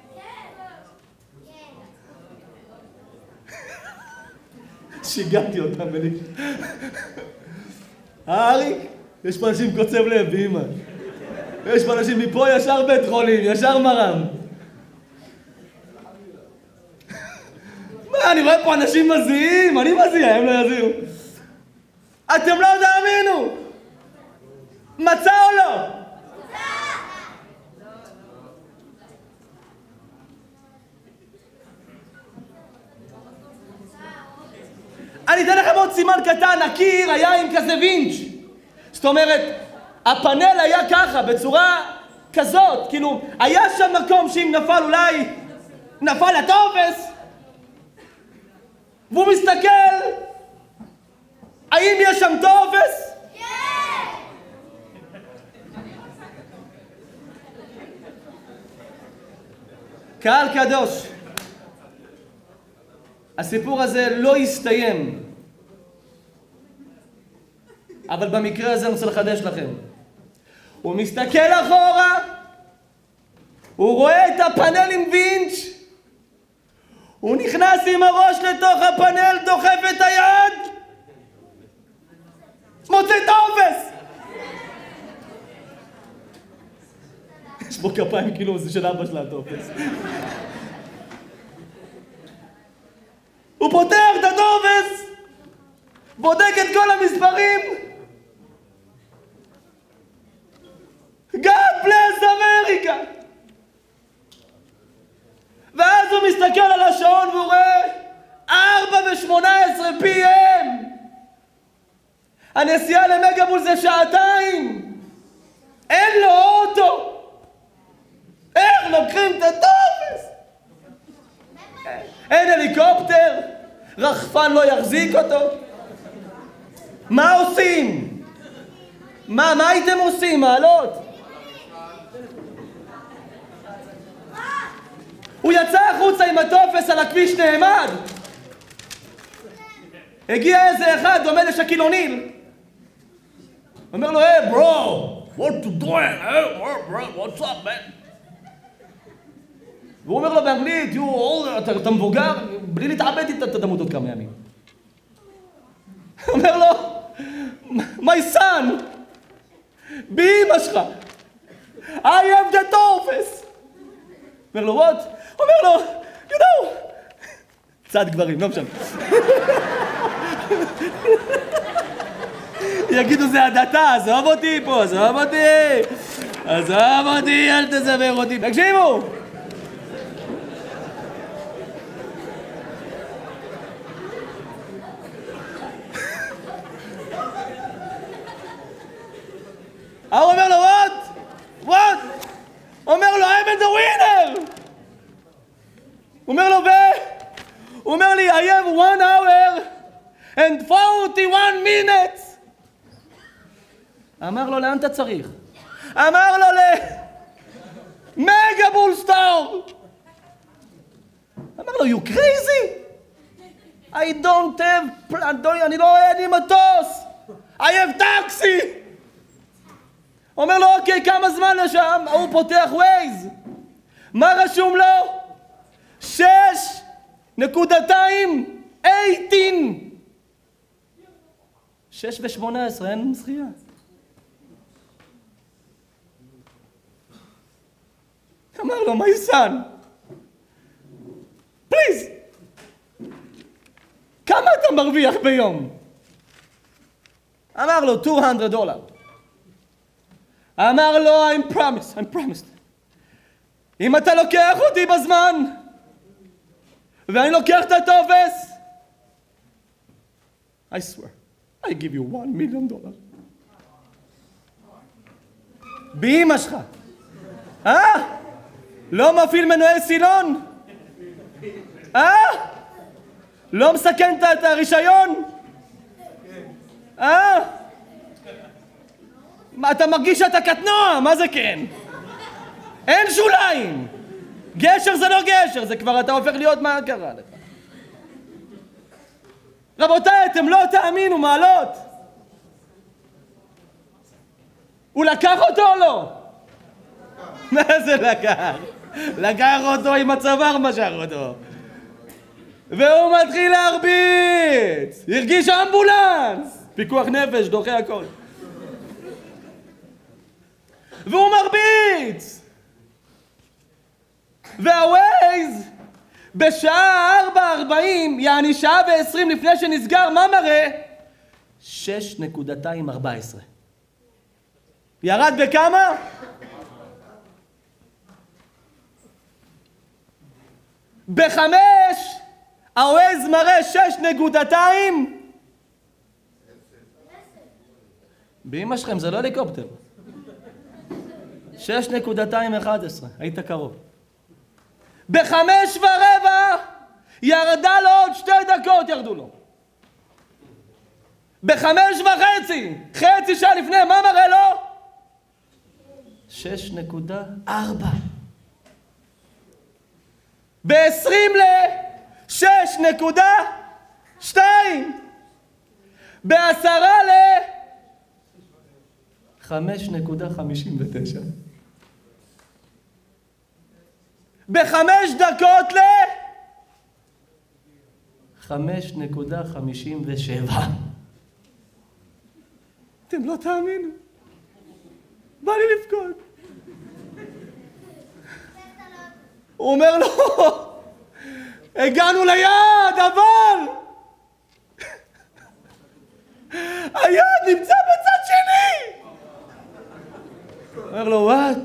שיגעתי אותם בלי. אריק, יש פה אנשים קוצב לב, באמא. יש פה אנשים מפה ישר בית חולים, ישר מרם. מה, אני רואה פה אנשים מזיעים, אני מזיע, הם לא יזיעו. אתם לא תאמינו. מצא או לא? אני אתן לכם עוד סימן קטן, הקיר היה עם כזה וינץ'. זאת אומרת, הפאנל היה ככה, בצורה כזאת, כאילו, היה שם מקום שאם נפל אולי, נפל הטופס, והוא מסתכל, האם יש שם טופס? קהל קדוש, הסיפור הזה לא יסתיים, אבל במקרה הזה אני רוצה לחדש לכם. הוא מסתכל אחורה, הוא רואה את הפאנל עם וינץ', הוא נכנס עם הראש לתוך הפאנל, דוחף את היד, מוצא טופס! יש בו כפיים כאילו זה של אבא שלה הטופס. הוא פותח את הטופס, בודק את כל המספרים, God bless America! ואז הוא מסתכל על השעון והוא רואה ארבע ושמונה עשרה פי אם. הנסיעה למגבול זה שעתיים. אין לו אוטו. איך לוקחים את הטופס? אין הליקופטר. רחפן לא יחזיק אותו. מה עושים? מה, מה הייתם עושים? מעלות? הוא יצא החוצה עם הטופס על הכביש נעמד. הגיע איזה אחד דומה לשקיל אוניל. אומר לו, hey bro, what you doing? Hey bro, what's up man? והוא אומר לו באנגלית, you old, אתה, אתה מבוגר, בלי להתעבד איתה, אתה תמות עוד כמה ימים. אומר לו, my son, באמא שלך, I have the טופס. אומר לו, what? אומר לו, you know, צד גברים, לא משנה. יגידו זה הדתה, עזוב אותי פה, עזוב אותי, עזוב אותי, אל תזבר אותי. תקשיבו! הוא אומר לו, what? what? אומר לו, I'm the winner! הוא אומר לו, ו... הוא אומר לי, I have one hour and forty-one minutes. אמר לו, לאן אתה צריך? אמר לו, למגבול סטאר. אמר לו, you crazy? I don't have... אני לא רואה לי מטוס. I have taxi. אומר לו, אוקיי, כמה זמן לשם? הוא פותח ווייז. מה רשום לו? שש נקודתיים, שמונה עשרה. שש ושמונה עשרה, אין זכייה. אמר לו, my son, please, כמה אתה מרוויח ביום? אמר לו, two hundred דולר. אמר לו, I'm promised, I'm promised. אם אתה לוקח אותי בזמן, ואני לוקח את הטופס, I swear, I give you one million dollar. באמא שלך. אה? לא מפעיל מנועי סילון? אה? לא מסכן את הרישיון? אה? אתה מרגיש שאתה קטנוע, מה זה כן? אין שוליים. גשר זה לא גשר, זה כבר אתה הופך להיות מה קרה לך. רבותיי, אתם לא תאמינו, מעלות. הוא לקח אותו או לא? מה זה לקח? לקח אותו עם הצוואר משך אותו. והוא מתחיל להרביץ. הרגיש אמבולנס. פיקוח נפש, דוחה הכל. והוא מרביץ. והווייז בשעה ארבע ארבעים, יעני שעה ועשרים לפני שנסגר, מה מראה? שש נקודתיים ארבע עשרה. ירד בכמה? בחמש, הווייז מראה שש נקודתיים. באמא שלכם זה לא הליקופטר. שש נקודה מאתיים ואחת עשרה, היית קרוב. בחמש ורבע ירדה לו עוד שתי דקות, ירדו לו. בחמש וחצי, חצי שעה לפני, מה מראה לו? שש נקודה ארבע. בעשרים לשש נקודה שתיים. בעשרה ל... חמש נקודה חמישים ותשע. בחמש דקות ל... חמש נקודה חמישים ושבע. אתם לא תאמינו. בא לי לבכות. הוא אומר לו, הגענו ליעד, אבל היעד נמצא בצד שני. אומר לו, וואט?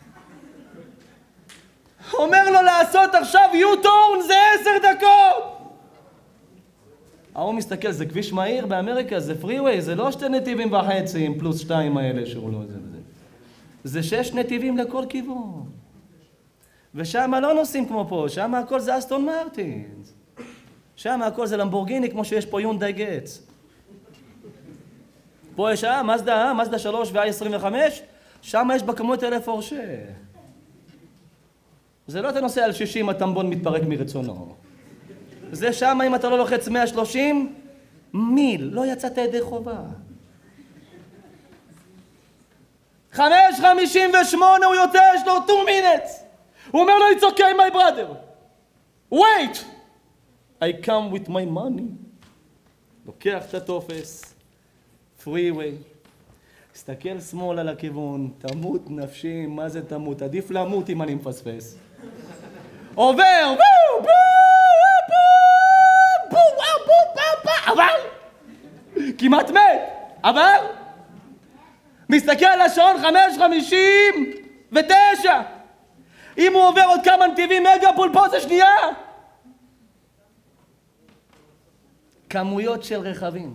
אומר לו לעשות עכשיו U-turn זה עשר דקות. ההוא מסתכל, זה כביש מהיר באמריקה, זה פריווי, זה לא שתי נתיבים וחצי עם פלוס שתיים האלה שהוא לא זה וזה. זה שש נתיבים לכל כיוון. ושם לא נוסעים כמו פה, שם הכל זה אסטון מרטינס. שם הכל זה למבורגיני כמו שיש פה יונדאי גץ. פה יש אה, מזדה, אה, מזדה שלוש ו-איי עשרים וחמש, שם יש בכמות אלף פורשה. זה לא אתה נוסע על שישים, הטמבון מתפרק מרצונו. זה שם אם אתה לא לוחץ מאה ושלושים, מיל, לא יצאת ידי חובה. חמש חמישים ושמונה הוא יוצא, יש לו two minutes. הוא אומר לו, it's okay my brother. wait! I come with my money. לוקח את הטופס, freeway. הסתכל שמאל על הכיוון, תמות נפשי, מה זה תמות? עדיף למות אם אני מפספס. עובר, בואו, בואו, בואו, בואו, בואו, בואו, אבל, כמעט מת, אבל, מסתכל על השעון חמש חמישים ותשע. אם הוא עובר עוד כמה נתיבים, מגה-בול פה זה שנייה. כמויות של רכבים.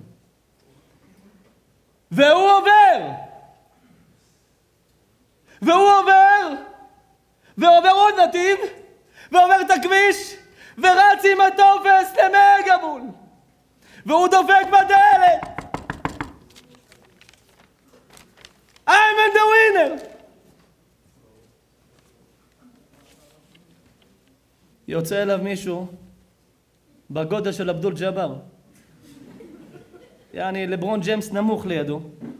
והוא עובר. והוא עובר. ועובר עוד נתיב. ועובר את הכביש. ורץ עם הטופס למגה-בול. והוא דופק בדלת. I'm in the winner. יוצא אליו מישהו בגודל של אבדול ג'אבר. יעני לברון ג'יימס נמוך לידו.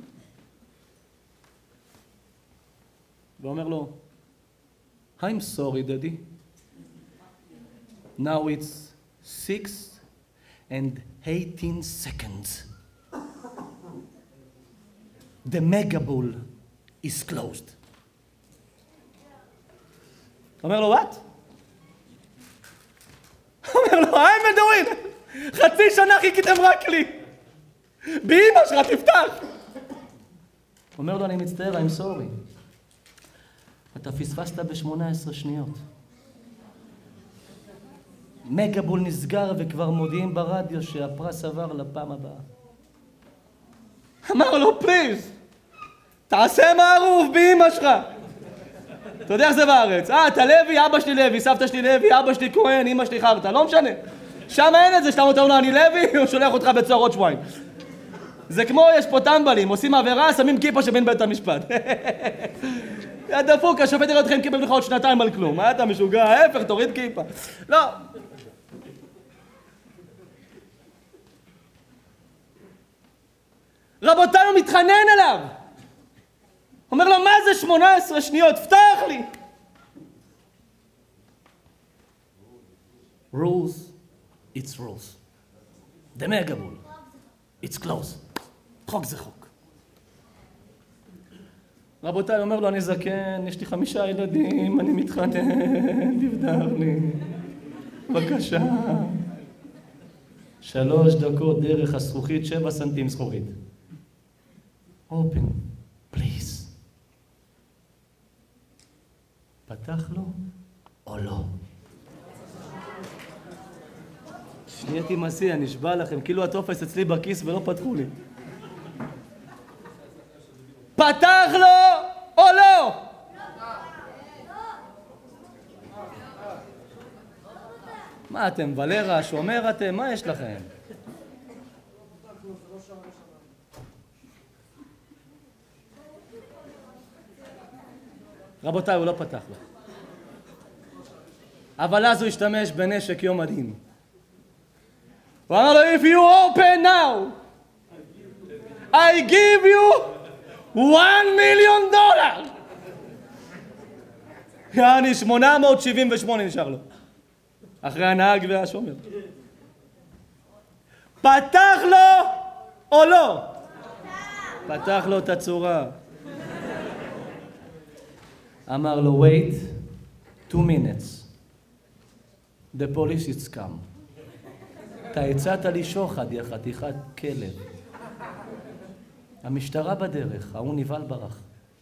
ואומר לו, I'm sorry daddy. Now it's six and eighteen seconds. The mega-ball is closed. אומר לו, what? אומר לו, I'm in the winner. חצי שנה חיכיתם רק לי. באמא שלך תפתח. אומר לו, אני מצטער, I'm sorry. אתה פספסת ב-שמונה עשרה שניות. מגה-בול נסגר וכבר מודיעים ברדיו שהפרס עבר לפעם הבאה. אמר לו, פליז, תעשה מערוף באמא שלך. אתה יודע איך זה בארץ? אה, אתה לוי, אבא שלי לוי, סבתא שלי לוי, אבא שלי כהן, אמא שלי חרטה, לא משנה. שם אין את זה, שאתה אומר לו, אני לוי, הוא שולח אותך בצוהר עוד שבועיים. זה כמו, יש פה טמבלים, עושים עבירה, שמים כיפה שבין בית המשפט. יא דפוק, השופט יראה אתכם כיפה לך עוד שנתיים על כלום. מה אתה משוגע? ההפך, תוריד כיפה. לא. רבותיי, הוא מתחנן אליו. אומר לו, מה זה שמונה עשרה שניות? פתח לי. rules, it's rules. The mega-ball, it's close. חוק זה חוק. רבותיי, אומר לו, אני זקן, יש לי חמישה ילדים, אני מתחנן, תבדר לי. בבקשה. שלוש דקות דרך הזכוכית, שבע סנטים זכוכית. open, please. פתח לו או לא? שנייתי מסיע, נשבע לכם, כאילו הטופס אצלי בכיס ולא פתחו לי. פתח לו או לא? מה אתם, ולרה, שומר אתם? מה יש לכם? רבותיי, הוא לא פתח לו. אבל אז הוא השתמש בנשק יום הדין. הוא אמר לו, if you open now, I give you one million dollars. יעני, שמונה מאות שבעים ושמונה נשאר לו. אחרי הנהג והשומר. פתח לו או לא? פתח לו את הצורה. אמר לו, wait, two minutes. The police is come. אתה הצעת לי שוחד, יא חתיכת כלב. המשטרה בדרך, ההוא נבהל ברח.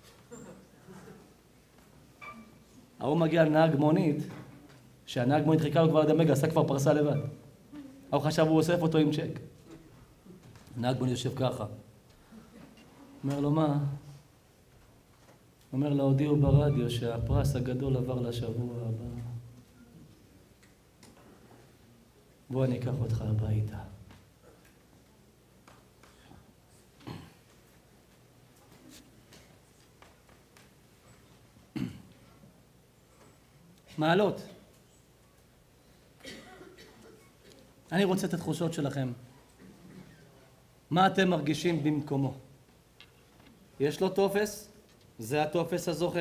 ההוא מגיע לנהג מונית, שהנהג מונית חיכה לו כבר לדמגה, עשה כבר פרסה לבד. ההוא חשב, הוא אוסף אותו עם צ'ק. נהג מונית יושב ככה. אומר לו, מה? אומר לו, הודיעו ברדיו שהפרס הגדול עבר לשבוע הבא. בוא אני אקח אותך הביתה. מעלות. אני רוצה את התחושות שלכם. מה אתם מרגישים במקומו? יש לו טופס, זה הטופס הזוכה.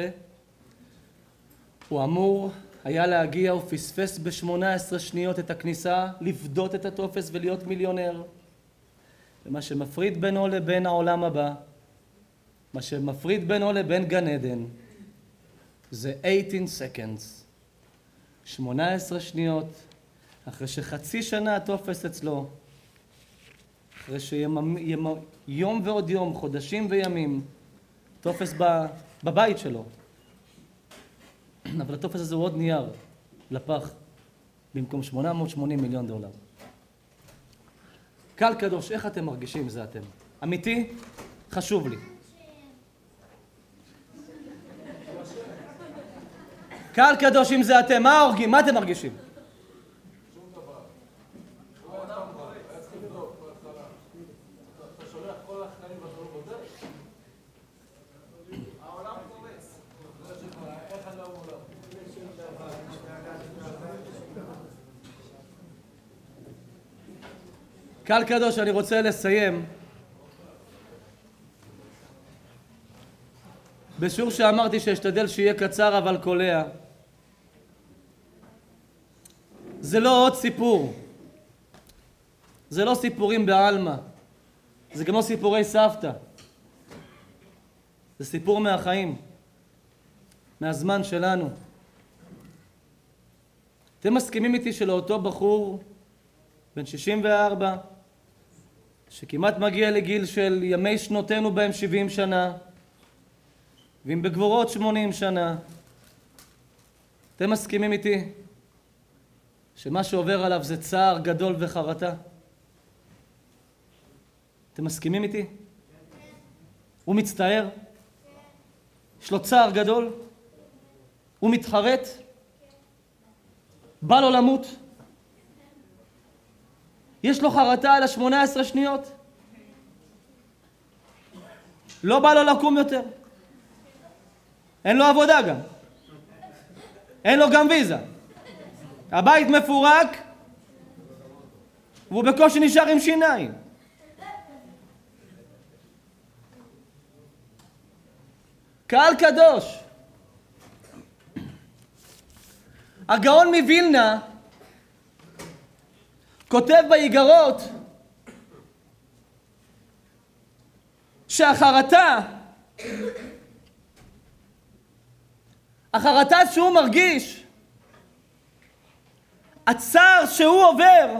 הוא אמור היה להגיע ופספס ב-שמונה עשרה שניות את הכניסה, לפדות את הטופס ולהיות מיליונר. ומה שמפריד בינו לבין העולם הבא, מה שמפריד בינו לבין גן עדן, זה שמונה עשרה seconds. שמונה עשרה שניות, אחרי שחצי שנה הטופס אצלו, אחרי שיום ועוד יום, חודשים וימים, טופס בבית שלו. אבל הטופס הזה הוא עוד נייר, לפח, במקום שמונה מאות ושמונים מיליון דולר. קהל קדוש, איך אתם מרגישים זה אתם? אמיתי? חשוב לי. קהל קדוש, אם זה אתם, מה הורגים? מה אתם מרגישים? קהל קדוש, אני רוצה לסיים בשיעור שאמרתי שאשתדל שיהיה קצר אבל קולע. זה לא עוד סיפור, זה לא סיפורים בעלמא, זה גם לא סיפורי סבתא, זה סיפור מהחיים, מהזמן שלנו. אתם מסכימים איתי שלאותו בחור בן שישים וארבע, שכמעט מגיע לגיל של ימי שנותינו בהם שבעים שנה, ואם בגבורות שמונים שנה, אתם מסכימים איתי שמה שעובר עליו זה צער גדול וחרטה? אתם מסכימים איתי? הוא מצטער? יש לו צער גדול? הוא מתחרט? בא לו למות? יש לו חרטה על ה-שמונה עשרה שניות? לא בא לו לקום יותר. אין לו עבודה גם. אין לו גם ויזה. הבית מפורק, והוא בקושי נשאר עם שיניים. קהל קדוש. הגאון מווילנה כותב באיגרות שהחרטה, החרטה שהוא מרגיש, הצער שהוא עובר,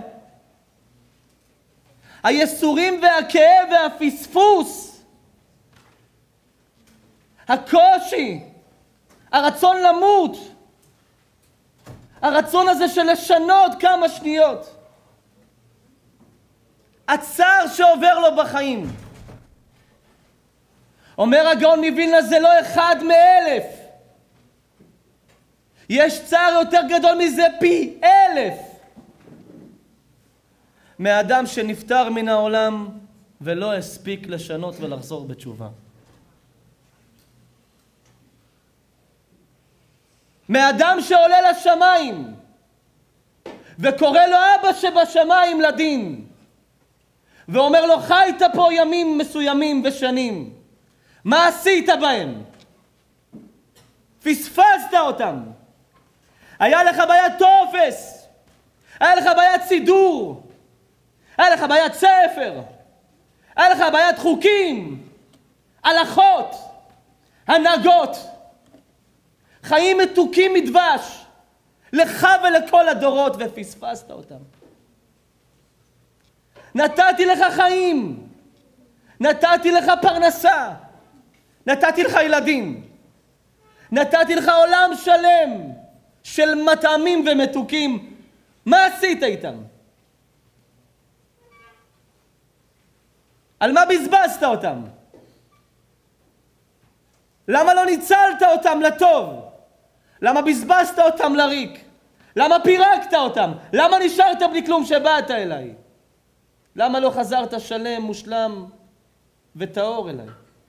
הייסורים והכאב והפספוס, הקושי, הרצון למות, הרצון הזה של לשנות כמה שניות, הצער שעובר לו בחיים. אומר הגאון מווילנה, זה לא אחד מאלף. יש צער יותר גדול מזה פי אלף. מאדם שנפטר מן העולם ולא הספיק לשנות ולחזור בתשובה. מאדם שעולה לשמיים וקורא לו אבא שבשמיים לדין ואומר לו חיית פה ימים מסוימים ושנים, מה עשית בהם? פספסת אותם. היה לך בעיית טופס, היה לך בעיית סידור, היה לך בעיית ספר, היה לך בעיית חוקים, הלכות, הנהגות, חיים מתוקים מדבש לך ולכל הדורות, ופספסת אותם. נתתי לך חיים, נתתי לך פרנסה, נתתי לך ילדים, נתתי לך עולם שלם של מטעמים ומתוקים. מה עשית איתם? על מה בזבזת אותם? למה לא ניצלת אותם לטוב? למה בזבזת אותם לריק? למה פירקת אותם? למה נשארת בלי כלום שבאת אליי? למה לא חזרת שלם, מושלם וטהור אליי?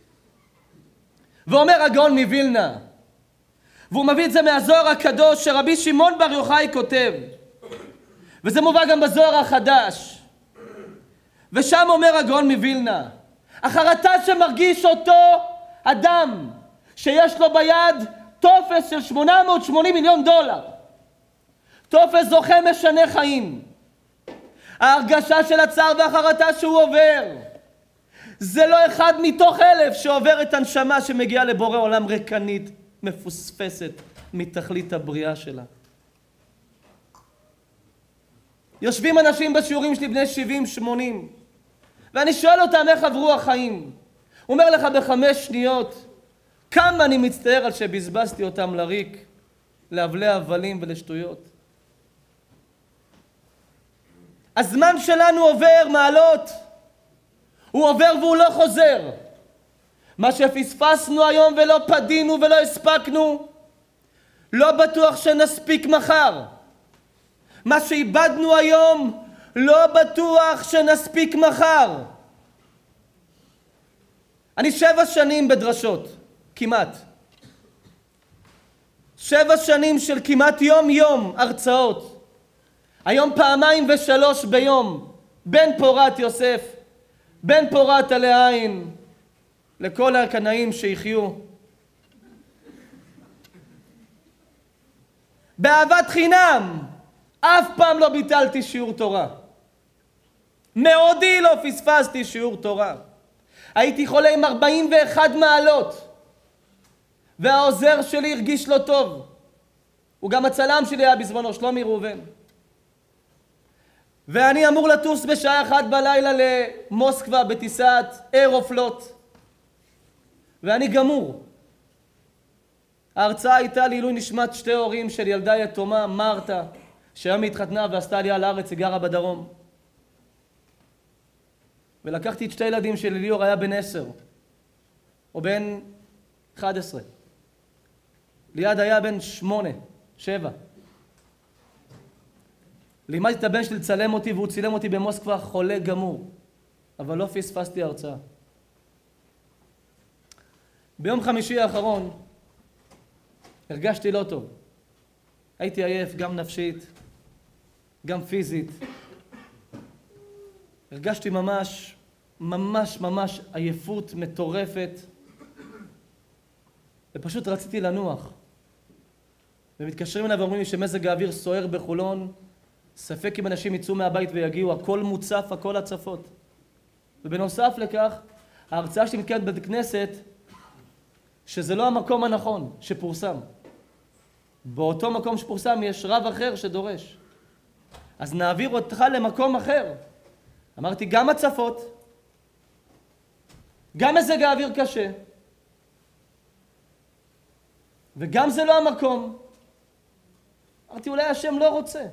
ואומר הגאון מווילנה, והוא מביא את זה מהזוהר הקדוש שרבי שמעון בר יוחאי כותב, וזה מובא גם בזוהר החדש, ושם אומר הגאון מווילנה, החרטה שמרגיש אותו אדם שיש לו ביד טופס של שמונה מאות ושמונים מיליון דולר, טופס זוכה משנה חיים, ההרגשה של הצער והחרטה שהוא עובר זה לא אחד מתוך אלף שעובר את הנשמה שמגיעה לבורא עולם ריקנית, מפוספסת מתכלית הבריאה שלה. יושבים אנשים בשיעורים שלי בני שבעים שמונים ואני שואל אותם איך עברו החיים. הוא אומר לך בחמש שניות כמה אני מצטער על שבזבזתי אותם לריק, להבלי הבלים ולשטויות. הזמן שלנו עובר מעלות, הוא עובר והוא לא חוזר. מה שפספסנו היום ולא פדינו ולא הספקנו, לא בטוח שנספיק מחר. מה שאיבדנו היום, לא בטוח שנספיק מחר. אני שבע שנים בדרשות, כמעט. שבע שנים של כמעט יום יום הרצאות. היום פעמיים ושלוש ביום, בין פורת יוסף, בין פורת עלי עין, לכל הקנאים שיחיו. באהבת חינם, אף פעם לא ביטלתי שיעור תורה. מעודי לא פספסתי שיעור תורה. הייתי חולה עם ארבעים ואחת מעלות, והעוזר שלי הרגיש לא טוב. הוא גם הצלם שלי היה בזמנו, שלומי ראובן. ואני אמור לטוס בשעה אחת בלילה למוסקבה בטיסת אירופלוט. ואני גמור. ההרצאה הייתה לעילוי נשמת שתי הורים של ילדה יתומה, מרתה, שהיום התחתנה ועשתה עלייה לארץ, היא גרה בדרום. ולקחתי את שתי ילדים של ליאור, היה בן עשר, או בן אחד עשרה. ליד היה בן שמונה, שבע. לימדתי את הבן שלי לצלם אותי, והוא צילם אותי במוסקבה חולה גמור. אבל לא פספסתי הרצאה. ביום חמישי האחרון הרגשתי לא טוב. הייתי עייף, גם נפשית, גם פיזית. הרגשתי ממש, ממש, ממש עייפות מטורפת. ופשוט רציתי לנוח. ומתקשרים אליי ואומרים לי שמזג האוויר סוער בחולון, ספק אם אנשים יצאו מהבית ויגיעו, הכל מוצף, הכל הצפות. ובנוסף לכך, ההרצאה שלי מתקיימת בבית כנסת, שזה לא המקום הנכון שפורסם. באותו מקום שפורסם יש רב אחר שדורש. אז נעביר אותך למקום אחר. אמרתי, גם הצפות, גם מזג האוויר קשה, וגם זה לא המקום. אמרתי, אולי השם לא רוצה.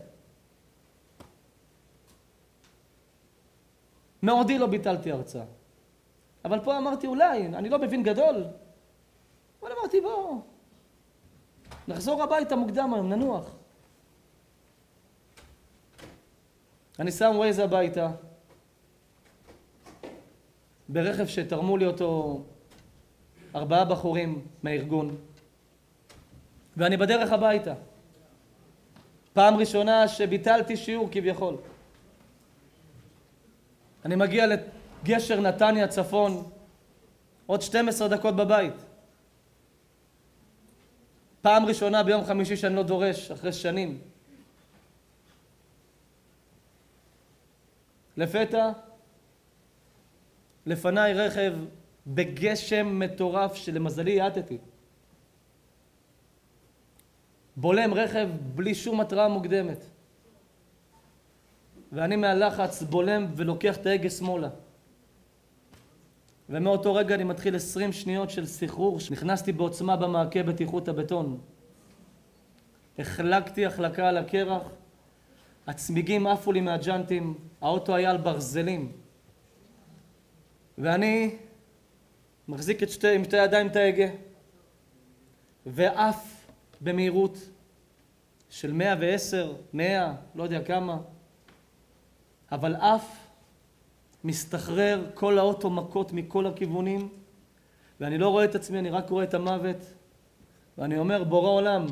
מעודי לא ביטלתי הרצאה. אבל פה אמרתי, אולי, אני לא מבין גדול. אבל אמרתי, בוא, נחזור הביתה מוקדם היום, ננוח. אני שם ווייז הביתה, ברכב שתרמו לי אותו ארבעה בחורים מהארגון, ואני בדרך הביתה. פעם ראשונה שביטלתי שיעור כביכול. אני מגיע לגשר נתניה צפון, עוד שתים עשרה דקות בבית. פעם ראשונה ביום חמישי שאני לא דורש, אחרי שנים. לפתע, לפניי רכב בגשם מטורף שלמזלי יעטתי. בולם רכב בלי שום התראה מוקדמת. ואני מהלחץ בולם ולוקח את ההגה שמאלה. ומאותו רגע אני מתחיל עשרים שניות של סחרור. נכנסתי בעוצמה במעקה בטיחות הבטון. החלקתי החלקה על הקרח. הצמיגים עפו לי מהג'אנטים. האוטו היה על ברזלים. ואני מחזיק את שתי, עם שתי ידיים את ההגה. ואף במהירות של מאה ועשר, מאה, לא יודע כמה. אבל אף מסתחרר, כל האוטו מכות מכל הכיוונים, ואני לא רואה את עצמי, אני רק רואה את המוות, ואני אומר, בורא עולם,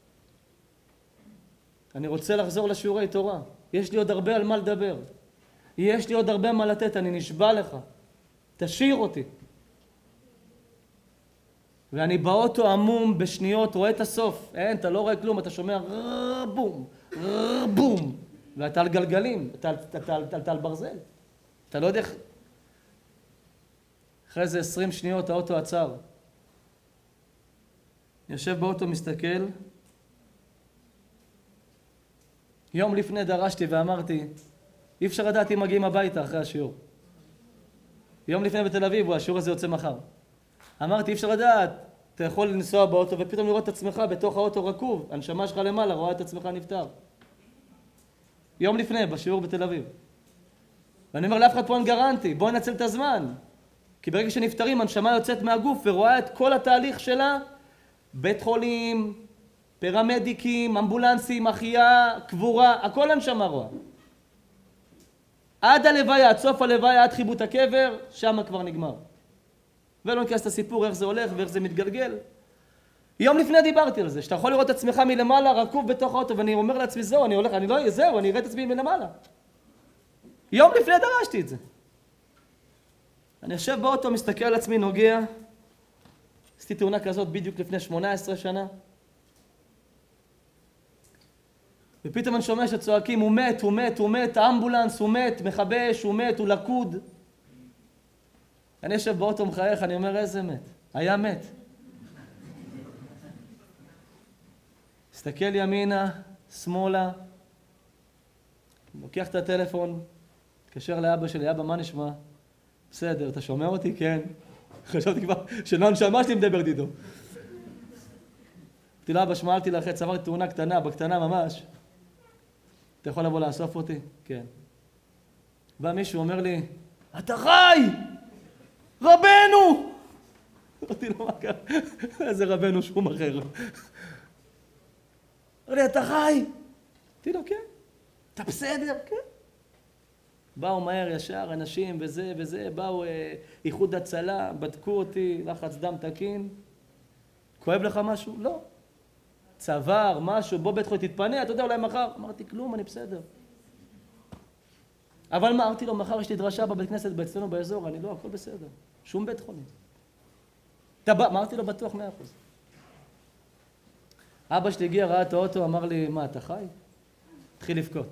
אני רוצה לחזור לשיעורי תורה, יש לי עוד הרבה על מה לדבר, יש לי עוד הרבה מה לתת, אני נשבע לך, תשאיר אותי. ואני באוטו עמום בשניות, רואה את הסוף, אין, אתה לא רואה כלום, אתה שומע בום, בום, ואתה על גלגלים, אתה, אתה, אתה, אתה, אתה על ברזל. אתה לא יודע איך... אחרי זה עשרים שניות האוטו עצר. יושב באוטו, מסתכל. יום לפני דרשתי ואמרתי, אי אפשר לדעת אם מגיעים הביתה אחרי השיעור. יום לפני בתל אביב, השיעור הזה יוצא מחר. אמרתי, אי אפשר לדעת, אתה יכול לנסוע באוטו ופתאום לראות את עצמך בתוך האוטו רקוב. הנשמה שלך למעלה, רואה את עצמך נפטר. יום לפני, בשיעור בתל אביב. ואני אומר, לאף אחד פה אין גרנטי, בואו ננצל את הזמן. כי ברגע שנפטרים, הנשמה יוצאת מהגוף ורואה את כל התהליך שלה, בית חולים, פרמדיקים, אמבולנסים, החייאה, קבורה, הכל הנשמה רואה. עד הלוויה, עד סוף הלוויה, עד חיבוט הקבר, שם כבר נגמר. ולא נכנס את הסיפור איך זה הולך ואיך זה מתגלגל. יום לפני דיברתי על זה, שאתה יכול לראות את עצמך מלמעלה, רקוב בתוך האוטו, ואני אומר לעצמי, זהו, אני הולך, אני לא אהיה, זהו, אני אראה את עצמי מלמעלה. יום לפני דרשתי את זה. אני יושב באוטו, מסתכל על עצמי, נוגע. עשיתי תאונה כזאת בדיוק לפני שמונה עשרה שנה. ופתאום אני שומע שצועקים, הוא מת, הוא מת, הוא מת, האמבולנס, הוא מת, מחבש, הוא מת, הוא לקוד. אני יושב באוטו מחייך, אני אומר, איזה מת? היה מת. הסתכל ימינה, שמאלה, לוקח את הטלפון, מתקשר לאבא שלי, אבא, מה נשמע? בסדר, אתה שומע אותי? כן. חשבתי כבר שלא נשמע שלי מדבר איתו. אמרתי לו, אבא, שמעתי לך, צברתי תאונה קטנה, בקטנה ממש. אתה יכול לבוא לאסוף אותי? כן. בא מישהו, אומר לי, אתה חי! רבנו! אמרתי לו, מה קרה? איזה רבנו שום אחר. אמר לי, אתה חי? אמרתי לו, כן. אתה בסדר? כן. באו מהר ישר, אנשים וזה וזה, באו אה, איחוד הצלה, בדקו אותי, לחץ דם תקין. כואב לך משהו? לא. צוואר, משהו, בוא בית חולים, תתפנה, אתה יודע, אולי מחר. אמרתי, כלום, אני בסדר. אבל מה, אמרתי לו, מחר יש לי דרשה בבית כנסת אצלנו באזור, אני לא, הכל בסדר. שום בית חולים. אמרתי לו, בטוח מאה אחוז. אבא שלי הגיע, ראה את האוטו, אמר לי, מה, אתה חי? התחיל לבכות.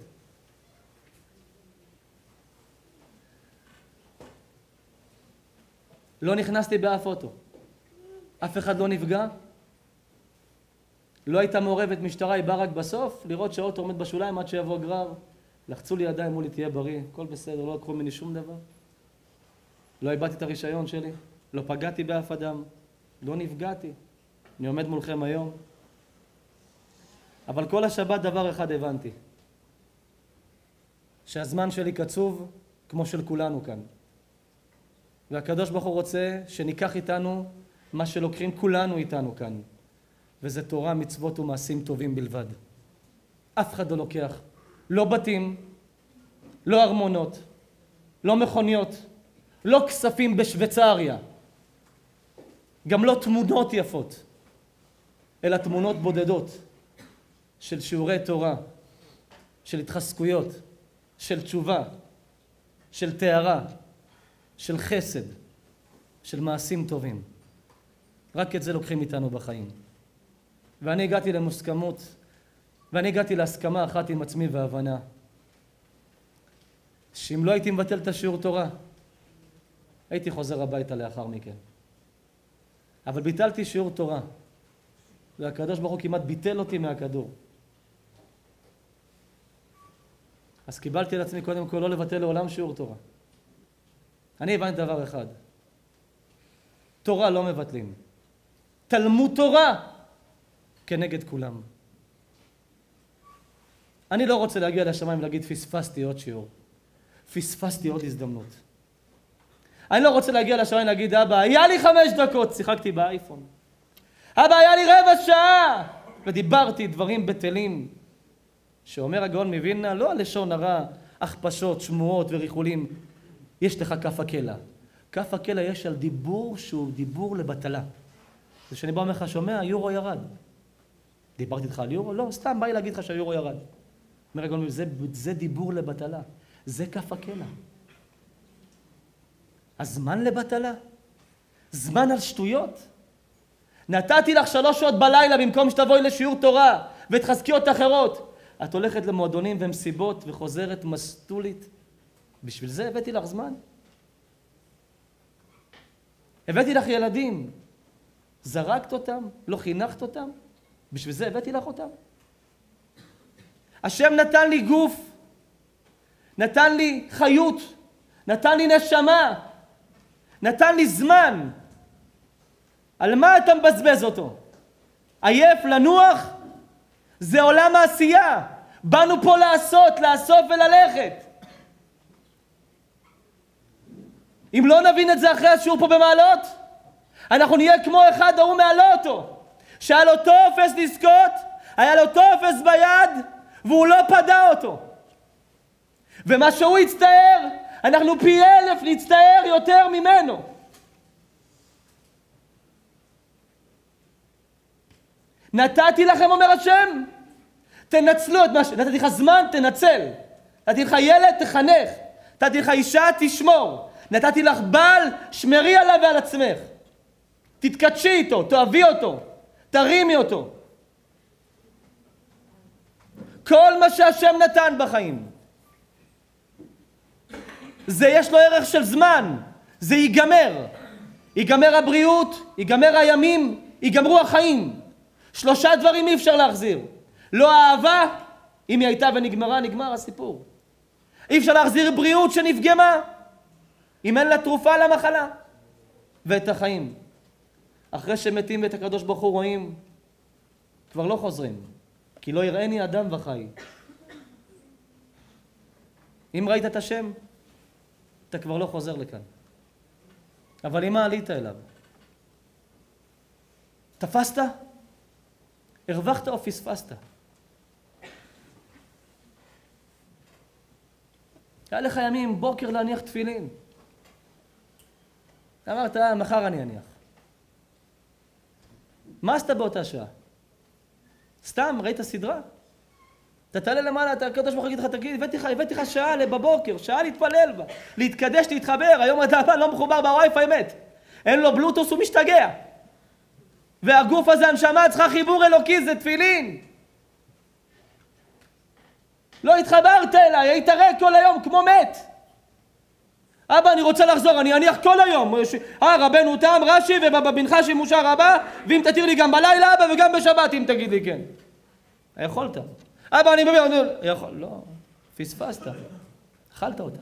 לא נכנסתי באף אוטו. אף אחד לא נפגע. לא הייתה מעורבת משטרה, היא באה רק בסוף, לראות שהאוטו עומד בשוליים עד שיבוא גרר. לחצו לי ידיים, אמרו לי, תהיה בריא, הכל בסדר, לא לקחו ממני שום דבר. לא איבדתי את הרישיון שלי, לא פגעתי באף אדם, לא נפגעתי. אני עומד מולכם היום. אבל כל השבת דבר אחד הבנתי. שהזמן שלי קצוב כמו של כולנו כאן. והקדוש ברוך הוא רוצה שניקח איתנו מה שלוקחים כולנו איתנו כאן. וזה תורה, מצוות ומעשים טובים בלבד. אף אחד לא לוקח. לא בתים, לא ארמונות, לא מכוניות, לא כספים בשוויצריה, גם לא תמונות יפות, אלא תמונות בודדות של שיעורי תורה, של התחזקויות, של תשובה, של תארה, של חסד, של מעשים טובים. רק את זה לוקחים איתנו בחיים. ואני הגעתי למוסכמות, ואני הגעתי להסכמה אחת עם עצמי והבנה, שאם לא הייתי מבטל את השיעור תורה, הייתי חוזר הביתה לאחר מכן. אבל ביטלתי שיעור תורה, והקדוש ברוך הוא כמעט ביטל אותי מהכדור. אז קיבלתי על עצמי קודם כל לא לבטל לעולם שיעור תורה. אני הבנתי דבר אחד, תורה לא מבטלים, תלמוד תורה כנגד כולם. אני לא רוצה להגיע לשמיים ולהגיד פספסתי עוד שיעור, פספסתי עוד הזדמנות. אני לא רוצה להגיע לשמיים ולהגיד אבא, היה לי חמש דקות, שיחקתי באייפון. אבא, היה לי רבע שעה, ודיברתי דברים בטלים. שאומר הגאון מווילנה, לא הלשון הרע, הכפשות, שמועות וריחולים. יש לך כף הקלע. כף הקלע יש על דיבור שהוא דיבור לבטלה. זה שאני בא אומר לך, שומע, היורו ירד. דיברתי איתך על יורו? לא, סתם בא לי להגיד לך שהיורו ירד. אומר הגאון, זה, זה דיבור לבטלה. זה כף הקלע. הזמן לבטלה? זמן על שטויות? נתתי לך שלוש שעות בלילה במקום שתבואי לשיעור תורה ותחזקי אותך אחרות. את הולכת למועדונים ומסיבות וחוזרת מסטולית. בשביל זה הבאתי לך זמן. הבאתי לך ילדים. זרקת אותם, לא חינכת אותם. בשביל זה הבאתי לך אותם. השם נתן לי גוף, נתן לי חיות, נתן לי נשמה, נתן לי זמן. על מה אתה מבזבז אותו? עייף, לנוח? זה עולם העשייה. באנו פה לעשות, לאסוף וללכת. אם לא נבין את זה אחרי השיעור פה במעלות, אנחנו נהיה כמו אחד ההוא מהלוטו, שהיה לו טופס לזכות, היה לו טופס ביד, והוא לא פדע אותו. ומה שהוא הצטער, אנחנו פי אלף נצטער יותר ממנו. נתתי לכם, אומר השם, תנצלו את מה ש... נתתי לך זמן, תנצל. נתתי לך ילד, תחנך. נתתי לך אישה, תשמור. נתתי לך בעל, שמרי עליו ועל עצמך. תתקדשי איתו, תאהבי אותו, תרימי אותו. כל מה שהשם נתן בחיים, זה יש לו ערך של זמן. זה ייגמר. ייגמר הבריאות, ייגמר הימים, ייגמרו החיים. שלושה דברים אי אפשר להחזיר. לא האהבה, אם היא הייתה ונגמרה, נגמר הסיפור. אי אפשר להחזיר בריאות שנפגמה, אם אין לה תרופה למחלה. ואת החיים. אחרי שמתים ואת הקדוש ברוך הוא רואים, כבר לא חוזרים. כי לא יראני אדם וחי. אם ראית את השם, אתה כבר לא חוזר לכאן. אבל עם מה עלית אליו? תפסת? הרווחת או פספסת? היה לך ימים, בוקר להניח תפילין. אמרת, מחר אני אניח. מה עשת באותה שעה? סתם, ראית סדרה? אתה תעלה למעלה, אתה הקדוש ברוך הוא יגיד לך, תגיד, הבאתי לך, הבאתי לך שעה בבוקר, שעה להתפלל בה, להתקדש, להתחבר. היום אתה לא מחובר בוואי-פיי מת. אין לו בלוטוס, הוא משתגע. והגוף הזה, הנשמה, צריכה חיבור אלוקי, זה תפילין. לא התחברת אליי, היית ריק כל היום כמו מת. אבא, אני רוצה לחזור, אני אניח כל היום. אה, רבנו תם, רש"י, ובבנך שימושה רבה, ואם תתיר לי גם בלילה, אבא, וגם בשבת, אם תגיד לי כן. יכולת. אבא, אני מבין, אני יכול, לא, פספסת. אכלת אותה.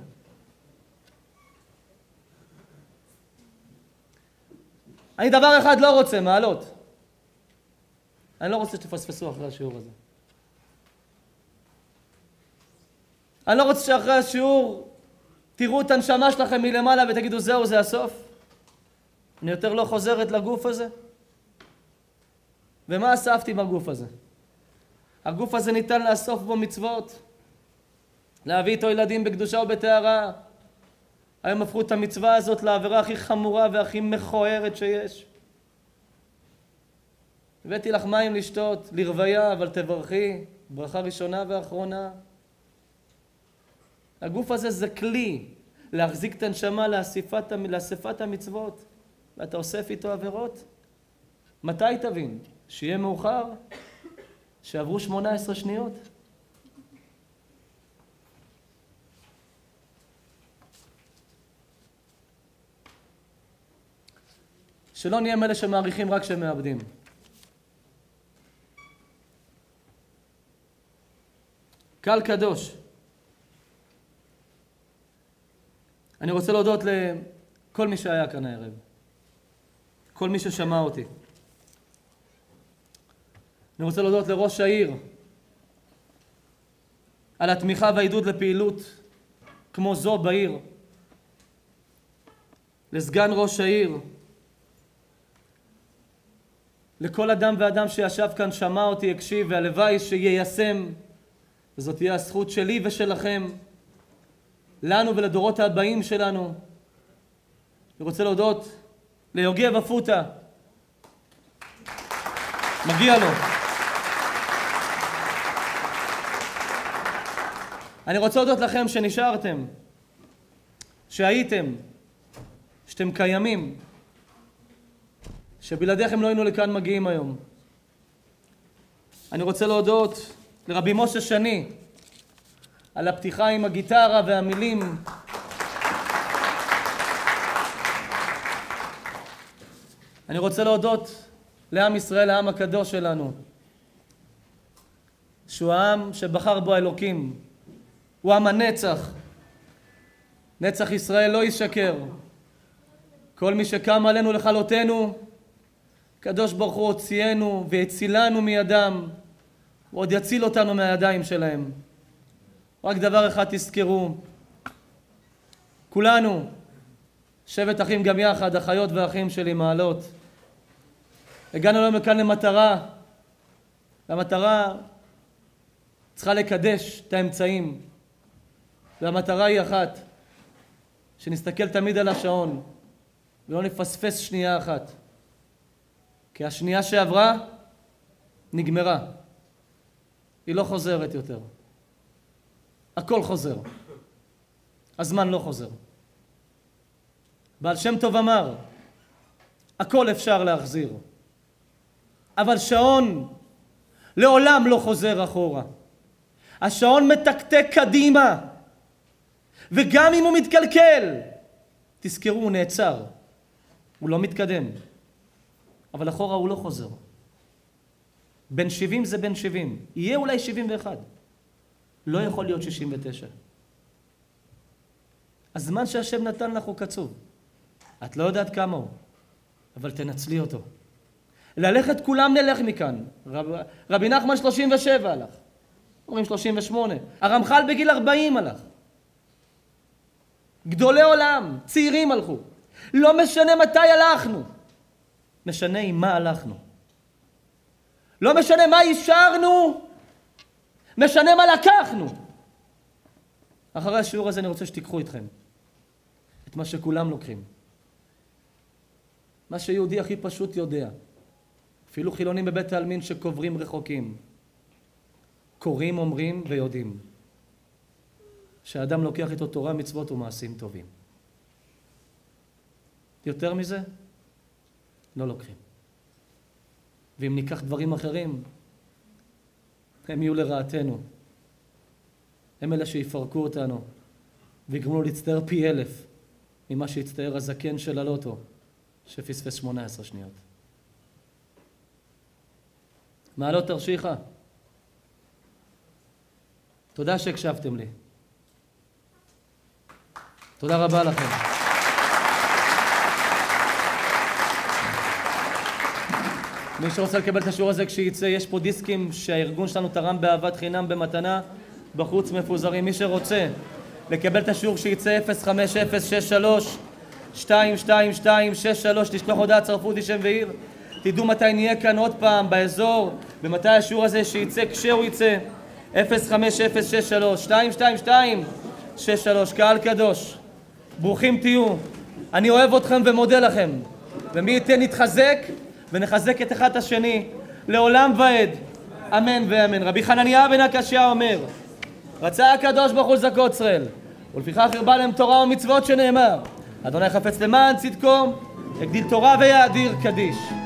אני דבר אחד לא רוצה, מעלות. אני לא רוצה שתפספסו אחרי השיעור הזה. אני לא רוצה שאחרי השיעור תראו את הנשמה שלכם מלמעלה ותגידו זהו, זה הסוף. אני יותר לא חוזרת לגוף הזה. ומה אספתי בגוף הזה? הגוף הזה ניתן לאסוף בו מצוות. להביא איתו ילדים בקדושה ובטהרה. היום הפכו את המצווה הזאת לעבירה הכי חמורה והכי מכוערת שיש. הבאתי לך מים לשתות, לרוויה, אבל תברכי, ברכה ראשונה ואחרונה. הגוף הזה זה כלי להחזיק את הנשמה לאספת, לאספת המצוות, ואתה אוסף איתו עבירות. מתי תבין? שיהיה מאוחר? שעברו שמונה עשרה שניות? שלא נהיה מלא שמעריכים רק שמאבדים. קהל קדוש, אני רוצה להודות לכל מי שהיה כאן הערב, כל מי ששמע אותי. אני רוצה להודות לראש העיר על התמיכה והעידוד לפעילות כמו זו בעיר, לסגן ראש העיר, לכל אדם ואדם שישב כאן, שמע אותי, הקשיב, והלוואי שיישם. וזאת תהיה הזכות שלי ושלכם, לנו ולדורות הבאים שלנו. אני רוצה להודות ליוגב אפוטה, מגיע לו. אני רוצה להודות לכם שנשארתם, שהייתם, שאתם קיימים, שבלעדיכם לא היינו לכאן מגיעים היום. אני רוצה להודות לרבי משה שני על הפתיחה עם הגיטרה והמילים. אני רוצה להודות לעם ישראל, העם הקדוש שלנו, שהוא העם שבחר בו האלוקים, הוא עם הנצח. נצח ישראל לא ישקר. כל מי שקם עלינו לכלותנו, קדוש ברוך הוא הוציאנו והצילנו מידם, ועוד יציל אותנו מהידיים שלהם. רק דבר אחד תזכרו, כולנו שבט אחים גם יחד, אחיות ואחים שלי מעלות. הגענו היום לכאן למטרה, והמטרה צריכה לקדש את האמצעים, והמטרה היא אחת, שנסתכל תמיד על השעון ולא נפספס שנייה אחת, כי השנייה שעברה נגמרה, היא לא חוזרת יותר. הכל חוזר, הזמן לא חוזר. בעל שם טוב אמר, הכל אפשר להחזיר, אבל שעון לעולם לא חוזר אחורה. השעון מתקתק קדימה, וגם אם הוא מתקלקל, תזכרו, הוא נעצר, הוא לא מתקדם, אבל אחורה הוא לא חוזר. בן שבעים זה בן שבעים, יהיה אולי שבעים ואחת, לא יכול להיות שישים ותשע. הזמן שהשם נתן לך הוא קצוב, את לא יודעת כמה הוא, אבל תנצלי אותו. ללכת כולם נלך מכאן. רב, רבי נחמן שלושים ושבע הלך, אומרים שלושים ושמונה, הרמח"ל בגיל ארבעים הלך, גדולי עולם, צעירים הלכו. לא משנה מתי הלכנו, משנה עם מה הלכנו. לא משנה מה אישרנו, משנה מה לקחנו. אחרי השיעור הזה אני רוצה שתיקחו איתכם את מה שכולם לוקחים, מה שיהודי הכי פשוט יודע. אפילו חילונים בבית העלמין שקוברים רחוקים, קוראים, אומרים ויודעים שהאדם לוקח איתו תורה, מצוות ומעשים טובים. יותר מזה לא לוקחים. ואם ניקח דברים אחרים, הם יהיו לרעתנו. הם אלה שיפרקו אותנו ויגרמו להצטער פי אלף ממה שהצטער הזקן של הלוטו שפספס שמונה עשרה שניות. מעלות תרשיחה, תודה שהקשבתם לי. תודה רבה לכם. מי שרוצה לקבל את השיעור הזה כשיצא, יש פה דיסקים שהארגון שלנו תרם באהבת חינם במתנה, בחוץ מפוזרים. מי שרוצה לקבל את השיעור שיצא אפס חמש אפס שש שלוש שתיים שתיים שתיים שש שלוש, תשלוח הודעה, צרפו אותי שם ועיר. תדעו מתי נהיה כאן עוד פעם באזור, ומתי השיעור הזה שיצא כשהוא יצא. אפס חמש אפס שש שלוש שתיים שתיים שתיים שש שלוש. קהל קדוש, ברוכים תהיו. אני אוהב אתכם ומודה לכם, ומי ייתן נתחזק ונחזק את אחד השני לעולם ועד, אמן ואמן. רבי חנניה בן הקשיא אומר, רצה הקדוש ברוך הוא לזכות ישראל, ולפיכך הרבה להם תורה ומצוות, שנאמר, אדוני חפץ למען צדקו, הגדיל תורה ויאדיר קדיש.